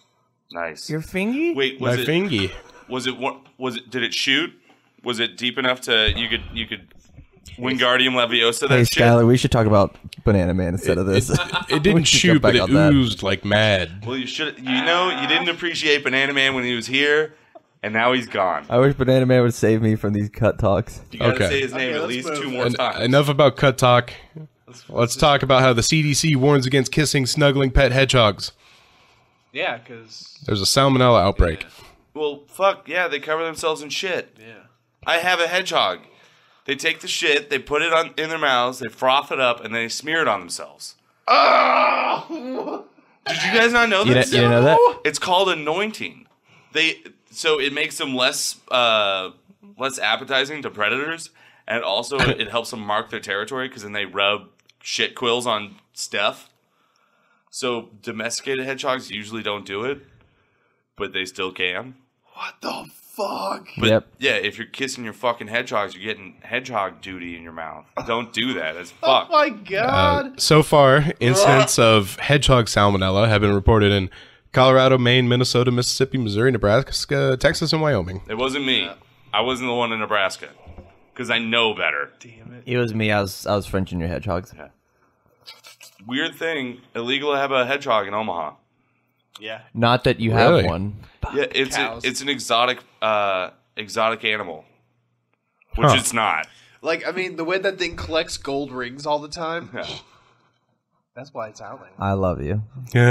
Nice. Your fingy? Wait, My fingy. Did it shoot? Was it deep enough to you could Wingardium Leviosa that Hey, shit? Skyler, we should talk about Banana Man instead of this. It didn't shoot, but it oozed like mad. Well, you didn't appreciate Banana Man when he was here, and now he's gone. I wish Banana Man would save me from these cut talks. You gotta Okay. say his name Okay, at let's least move. 2 more times. Enough about cut talk. Let's talk about how the CDC warns against kissing, snuggling pet hedgehogs. Yeah, because There's a salmonella outbreak. Well, fuck yeah, they cover themselves in shit. yeah. I have a hedgehog. They take the shit, they put it in their mouths, they froth it up, and they smear it on themselves. Oh! Did you guys not know You this? didn't know that? It's called anointing. So it makes them less appetizing to predators, and also it helps them mark their territory because then they rub shit quills on stuff. So domesticated hedgehogs usually don't do it, but they still can. What the fuck? But Yep. yeah, if you're kissing your fucking hedgehogs, you're getting hedgehog duty in your mouth. Don't do that. That's Oh fuck. my god. So far, incidents of hedgehog salmonella have been reported in Colorado, Maine, Minnesota, Mississippi, Missouri, Nebraska, Texas, and Wyoming. It wasn't me. I wasn't the one in Nebraska because I know better. Damn it. It was me. I was Frenching your hedgehogs. Weird thing, illegal to have a hedgehog in Omaha. Yeah. Not that you Really? have one. Yeah, it's Cows. it's an exotic animal, which Huh. it's not. Like, I mean, the way that thing collects gold rings all the time, Yeah. that's why it's out there. I love you.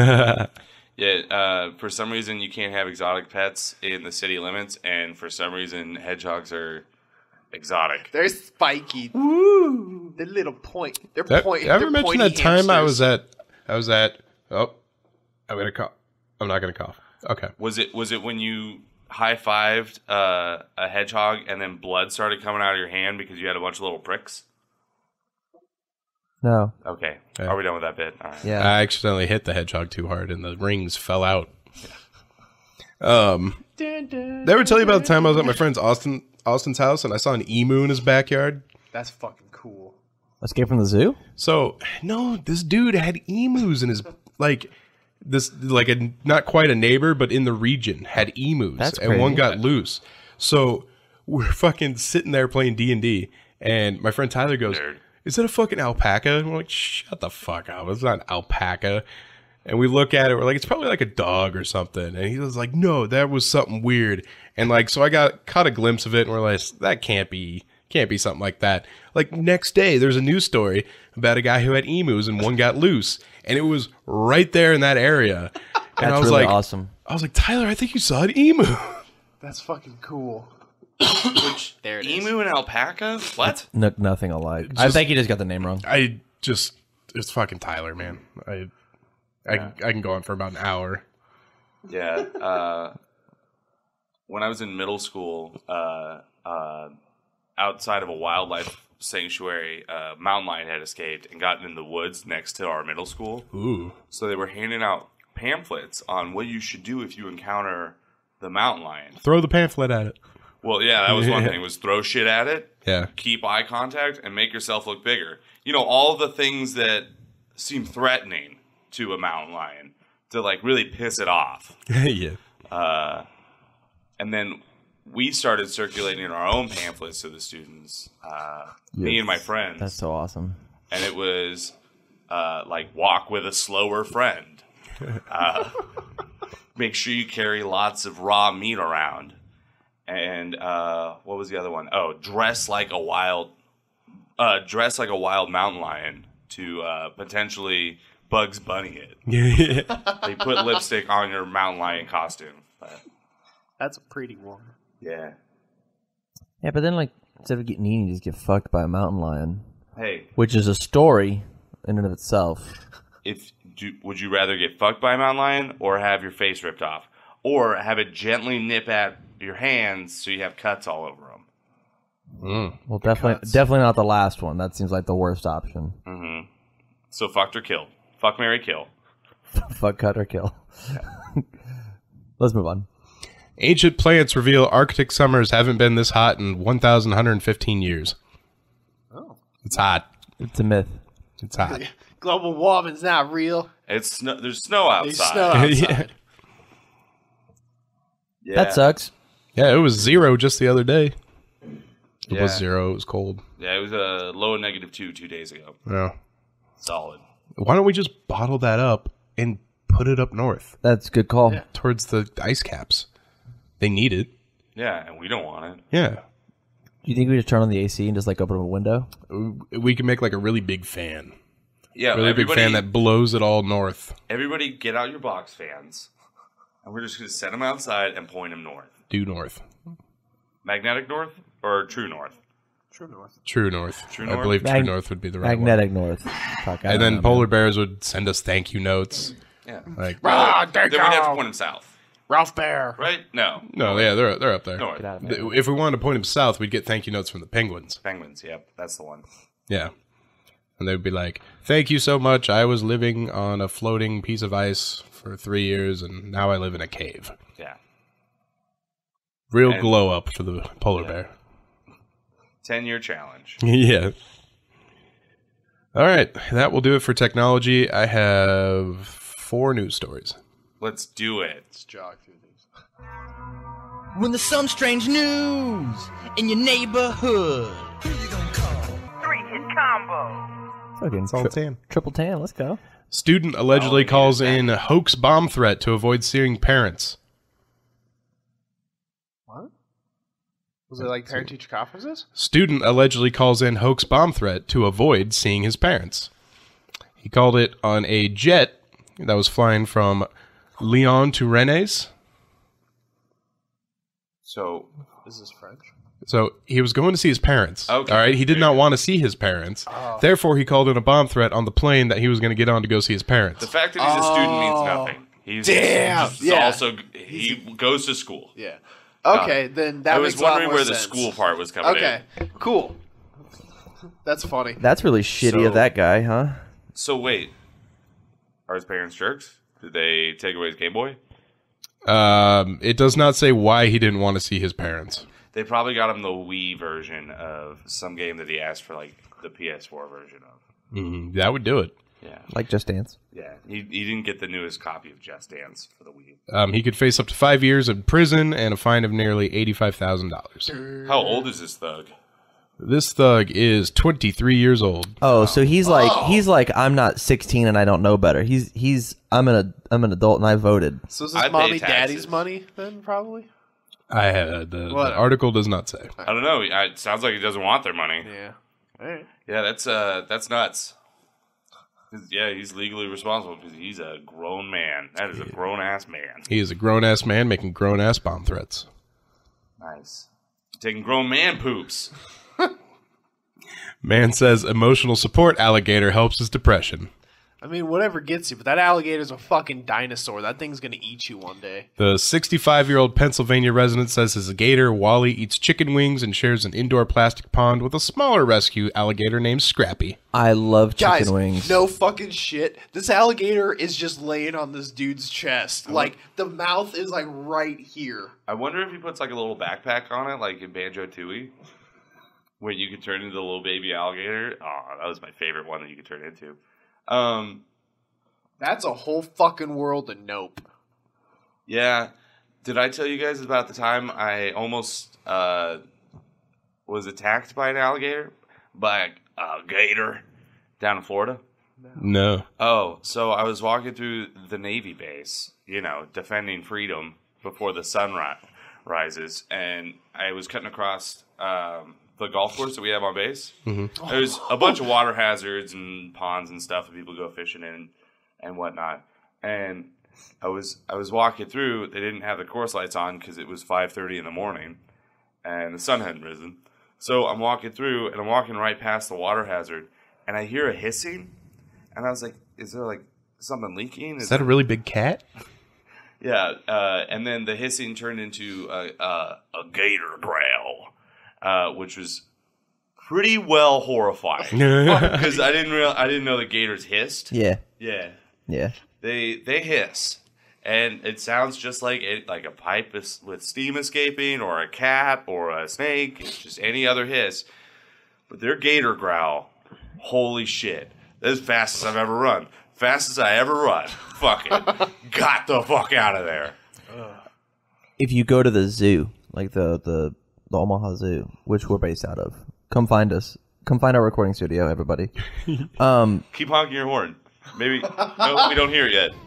Yeah, for some reason you can't have exotic pets in the city limits, and for some reason hedgehogs are exotic. They're spiky. Woo! They're little point. They're point. Ever they're mention pointy that time I was hamsters. at? Oh, I'm gonna cough. I'm not gonna cough. Okay. Was it when you high-fived a hedgehog and then blood started coming out of your hand because you had a bunch of little pricks? No. Okay, Yeah. are we done with that bit? All right. Yeah. I accidentally hit the hedgehog too hard, and the rings fell out. Did I ever tell you about the time I was at my friend's Austin's house and I saw an emu in his backyard? That's fucking cool. Escape from the zoo? So no, this dude had emus in his not quite a neighbor, but in the region had emus, That's and one crazy. got loose. So we're fucking sitting there playing D&D, and my friend Tyler goes, Nerd. "Is that a fucking alpaca?" And we're like, "Shut the fuck up! It's not an alpaca." And we look at it, we're like, "It's probably like a dog or something." And he was like, "No, that was something weird." And like, so I caught a glimpse of it, and we're like, "That can't be something like that." Like next day, there's a news story about a guy who had emus and one got loose, and it was right there in that area. And That's I was really like, awesome. I was like, "Tyler, I think you saw an emu." That's fucking cool. There it is. Emu and alpaca? What? No, nothing alike. I think you just got the name wrong. It's fucking Tyler, man. I can go on for about an hour. Yeah. When I was in middle school, outside of a wildlife sanctuary, a mountain lion had escaped and gotten in the woods next to our middle school. Ooh. So they were handing out pamphlets on what you should do if you encounter the mountain lion. Throw the pamphlet at it. Well, yeah, that was one thing, was throw shit at it, Yeah. keep eye contact, and make yourself look bigger. You know, all the things that seem threatening to a mountain lion to, like, really piss it off. Yeah. And then we started circulating our own pamphlets to the students, me and my friends. That's so awesome. And it was like, walk with a slower friend. Make sure you carry lots of raw meat around. And what was the other one? Oh, dress like a wild mountain lion to potentially Bugs Bunny it. Yeah. They put lipstick on your mountain lion costume. But, That's a pretty one. yeah. Yeah, but then, like, instead of getting eaten, you just get fucked by a mountain lion. Hey, Which is a story in and of itself. would you rather get fucked by a mountain lion or have your face ripped off? Or have it gently nip at your hands so you have cuts all over them? Well, definitely not the last one. That seems like the worst option. Mm-hmm. So fucked or killed. Fuck, marry, kill. Fuck, cut, or kill. Let's move on. Ancient plants reveal Arctic summers haven't been this hot in 1,115 years. Oh. It's hot. It's a myth. It's hot. Global warming's not real. There's snow outside. There's snow outside. Yeah. That sucks. Yeah, it was 0 just the other day. It was Yeah. 0. It was cold. Yeah, it was a low of -2 2 days ago. Yeah. Solid. Why don't we just bottle that up and put it up north That's a good call. Yeah. towards the ice caps? They need it. Yeah, and we don't want it. Yeah. Do you think we just turn on the AC and just like open up a window? We can make like a really big fan. Yeah, Really big fan that blows it all north. Everybody get out your box fans, and we're just going to set them outside and point them north. Due north. Magnetic north or true north? True north. True north. True I north? believe true north would be the right Magnetic north. Fuck, I one. And don't then know, polar man. bears would send us thank you notes. Yeah. Like, Then we'd have to point them south, Ralph Bear. right? No. no, yeah, they're up there. North. Get out of here. If we wanted to point them south, we'd get thank you notes from the penguins. Penguins, yep, that's the one. Yeah. And they'd be like, thank you so much. I was living on a floating piece of ice for 3 years, and now I live in a cave. Yeah. Real And- glow up for the polar bear. 10-year challenge. Yeah. All right. That will do it for technology. I have 4 news stories. Let's do it. Let's jog through these. When there's some strange news in your neighborhood. Fucking triple tan. Let's go. Student allegedly calls in a hoax bomb threat to avoid seeing parents. What? Was it like parent-teacher conferences? Student allegedly calls in hoax bomb threat to avoid seeing his parents. He called it on a jet that was flying from Lyon to Rennes. So, Is this French? So he was going to see his parents. Okay. All right. He did not want to see his parents. Therefore, he called in a bomb threat on the plane that he was going to get on to go see his parents. the fact that he's a student means nothing. He's Damn! He's Yeah. also, he goes to school. Yeah. Okay, then that I makes was a lot wondering more where the sense. school part was coming Okay, cool. That's funny. That's really shitty So- of that guy, huh? So wait, are his parents jerks? Did they take away his Game Boy? It does not say why he didn't want to see his parents. They probably got him the Wii version of some game that he asked for, like the PS4 version of. That would do it. Yeah, Like Just Dance. yeah. He didn't get the newest copy of Just Dance for the Wii. He could face up to 5 years in prison and a fine of nearly $85,000. How old is this thug? This thug is 23 years old. Oh, so he's like I'm not 16 and I don't know better. I'm an adult and I voted. So is I this pay mommy taxes. daddy's money then, probably? The What? article does not say. I don't know. It sounds like he doesn't want their money. Yeah. All right. Yeah, that's nuts. 'Cause, yeah, he's legally responsible because he's a grown man. That is a grown ass man. He is a grown-ass man making grown-ass bomb threats. Nice. Taking grown man poops. Man says emotional support alligator helps his depression. I mean, whatever gets you, but that alligator's a fucking dinosaur. That thing's gonna eat you one day. The 65-year-old Pennsylvania resident says his gator, Wally, eats chicken wings and shares an indoor plastic pond with a smaller rescue alligator named Scrappy. I love chicken Guys, wings. no fucking shit. This alligator is just laying on this dude's chest. Like, the mouth is, like, right here. I wonder if he puts like a little backpack on it, like in Banjo-Tooie, where you could turn into the little baby alligator. Oh, that was my favorite one that you could turn into. That's a whole fucking world of nope. Yeah. Did I tell you guys about the time I almost was attacked by an alligator? By a gator down in Florida? No. Oh, so I was walking through the Navy base, defending freedom before the sun rises, and I was cutting across the golf course that we have on base. Mm-hmm. There's a bunch of water hazards and ponds and stuff that people go fishing in and whatnot. And I was walking through. They didn't have the course lights on because it was 5:30 in the morning, and the sun hadn't risen. So I'm walking through, and I'm walking right past the water hazard, and I hear a hissing, and I was like, "Is there like something leaking? Is that a really big cat? Yeah." And then the hissing turned into a gator growl, which was pretty well horrifying because I didn't know the gators hissed. Yeah. Yeah. Yeah. They hiss, and it sounds just like a pipe with steam escaping, or a cat, or a snake. It's just any other hiss. But their gator growl, holy shit! That's as fast as I've ever run. Fastest I ever run. Fuck it. Got the fuck out of there. if you go to the zoo, like the Omaha Zoo, which we're based out of, come find us. Come find our recording studio, everybody. Keep honking your horn. Maybe no, we don't hear it yet.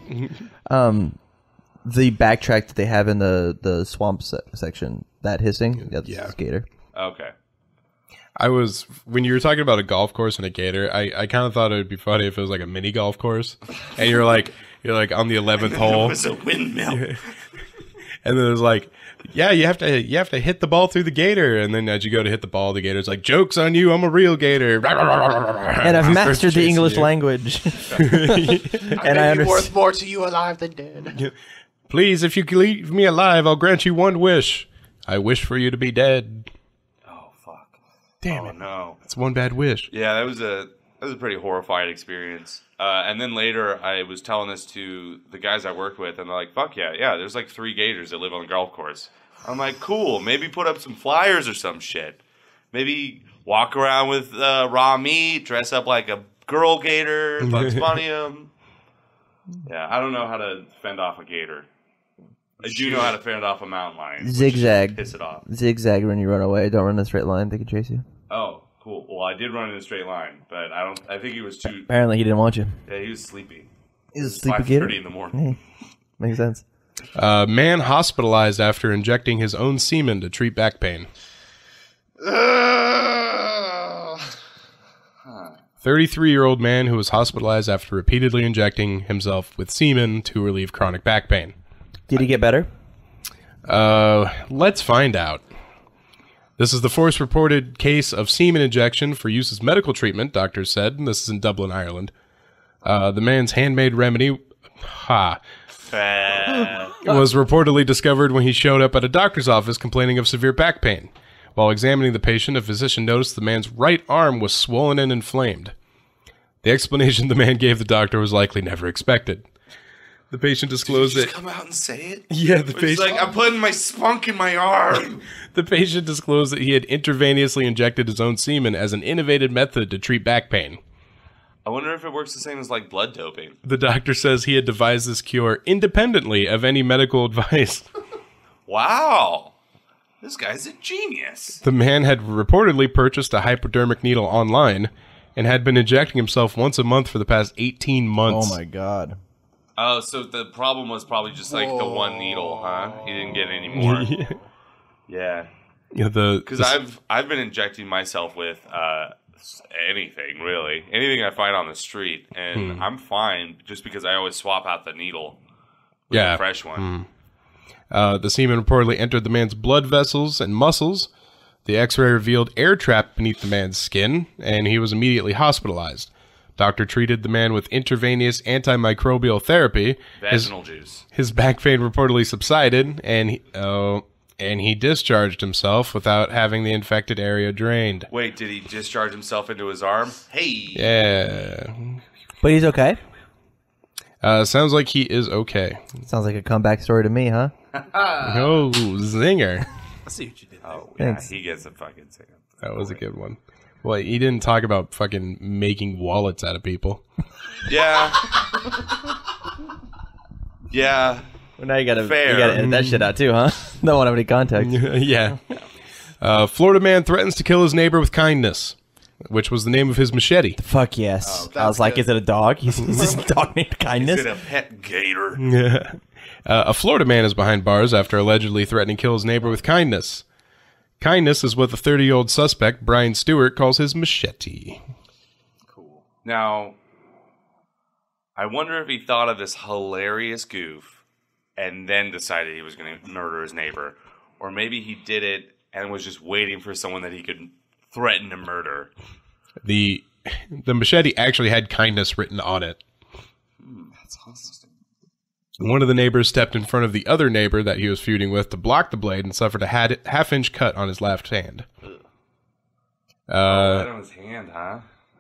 The backtrack that they have in the swamp section, that hissing, that's a gator. Okay. When you were talking about a golf course and a gator, I kind of thought it would be funny if it was like a mini golf course, and you're like on the 11th hole. It was a windmill. And then it was like, yeah, you have to hit the ball through the gator, and then as you go to hit the ball, the gator's like, joke's on you, I'm a real gator. And I've mastered the English language. And I understand. Worth more to you alive than dead. Please, if you can leave me alive, I'll grant you one wish. I wish for you to be dead. Oh fuck! Damn it! No, that's one bad wish. Yeah, that was a pretty horrifying experience. And then later, I was telling this to the guys I worked with, and they're like, "Fuck yeah! There's like 3 gators that live on the golf course." I'm like, "Cool. Maybe put up some flyers or some shit. Maybe walk around with raw meat, dress up like a girl gator, Bugs Bunny 'em." Yeah, I don't know how to fend off a gator. I do know how to fend off a mountain lion. Zigzag. Piss it off. Zigzag when you run away. Don't run in a straight line. They can chase you. Oh, cool. Well, I did run in a straight line, but I think he was too. Apparently, he didn't want you. Yeah, he was sleepy. He was a sleepy gator. 5:30 in the morning. Hey, makes sense. Man hospitalized after injecting his own semen to treat back pain. 33-year-old man who was hospitalized after repeatedly injecting himself with semen to relieve chronic back pain. Did he get better? Let's find out. This is the first reported case of semen injection for use as medical treatment, doctors said. This is in Dublin, Ireland. The man's handmade remedy was reportedly discovered when he showed up at a doctor's office complaining of severe back pain. While examining the patient, a physician noticed the man's right arm was swollen and inflamed. The explanation the man gave the doctor was likely never expected. The patient disclosed Did you just come out and say it? Yeah, the patient. It's like, I'm putting my spunk in my arm. The patient disclosed that he had intravenously injected his own semen as an innovative method to treat back pain. I wonder if it works the same as like blood doping. The doctor says he had devised this cure independently of any medical advice. Wow. This guy's a genius. The man had reportedly purchased a hypodermic needle online and had been injecting himself once a month for the past 18 months. Oh my god. Oh, so the problem was probably just like the one needle, huh? He didn't get any more. Yeah. Because I've been injecting myself with anything, really. Anything I find on the street. And I'm fine just because I always swap out the needle with a fresh one. The semen reportedly entered the man's blood vessels and muscles. The x-ray revealed air trap beneath the man's skin, and he was immediately hospitalized. Doctor treated the man with intravenous antimicrobial therapy. Vaginal juice. His back pain reportedly subsided, and he discharged himself without having the infected area drained. Wait, did he discharge himself into his arm? Hey! Yeah. But he's okay? Sounds like he is okay. Sounds like a comeback story to me, huh? Oh, zinger. I see what you did. Oh, yeah, Thanks. he gets a fucking zinger. That was a good one. Well, he didn't talk about fucking making wallets out of people. Yeah. Yeah. Well, now you gotta edit that shit out too, huh? Don't want to have any contact. Yeah. Florida man threatens to kill his neighbor with kindness, which was the name of his machete. Fuck yes. Oh, I was like, good. is it a dog? He's this dog named Kindness? Is it a pet gator? Yeah. A Florida man is behind bars after allegedly threatening to kill his neighbor with kindness. Kindness is what the 30-year-old suspect, Brian Stewart, calls his machete. Cool. Now, I wonder if he thought of this hilarious goof and then decided he was going to murder his neighbor. Or maybe he did it and was just waiting for someone that he could threaten to murder. The machete actually had kindness written on it. That's awesome. One of the neighbors stepped in front of the other neighbor that he was feuding with to block the blade and suffered a half-inch cut on his left hand. Right on his hand, huh?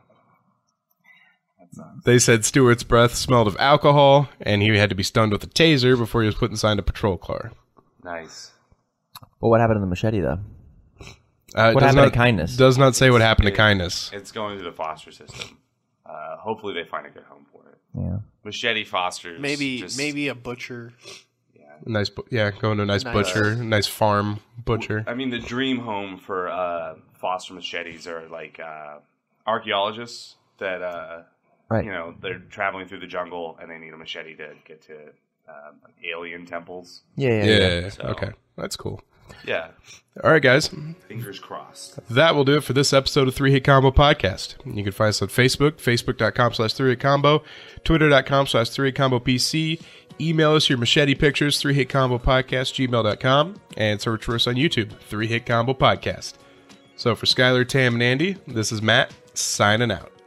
They said Stewart's breath smelled of alcohol, and he had to be stunned with a taser before he was put inside a patrol car. Nice. Well, what happened to the machete, though? What happened to Kindness? Does not say what happened to Kindness. It's going through the foster system. Hopefully they find a good home for it. Yeah. Machete fosters. Maybe a butcher. Yeah. Going to a nice butcher, nice farm butcher. I mean, the dream home for Foster machetes are like archaeologists that they're traveling through the jungle and they need a machete to get to alien temples. Yeah. So, okay, that's cool. Yeah. All right, guys. Fingers crossed. That will do it for this episode of 3 Hit Combo Podcast. You can find us on Facebook, facebook.com/3hitcombo, twitter.com/3hitcombopc. Email us your machete pictures, 3hitcombopodcast@gmail.com, and search for us on YouTube, 3 Hit Combo Podcast. So for Skyler, Tam, and Andy, this is Matt, signing out.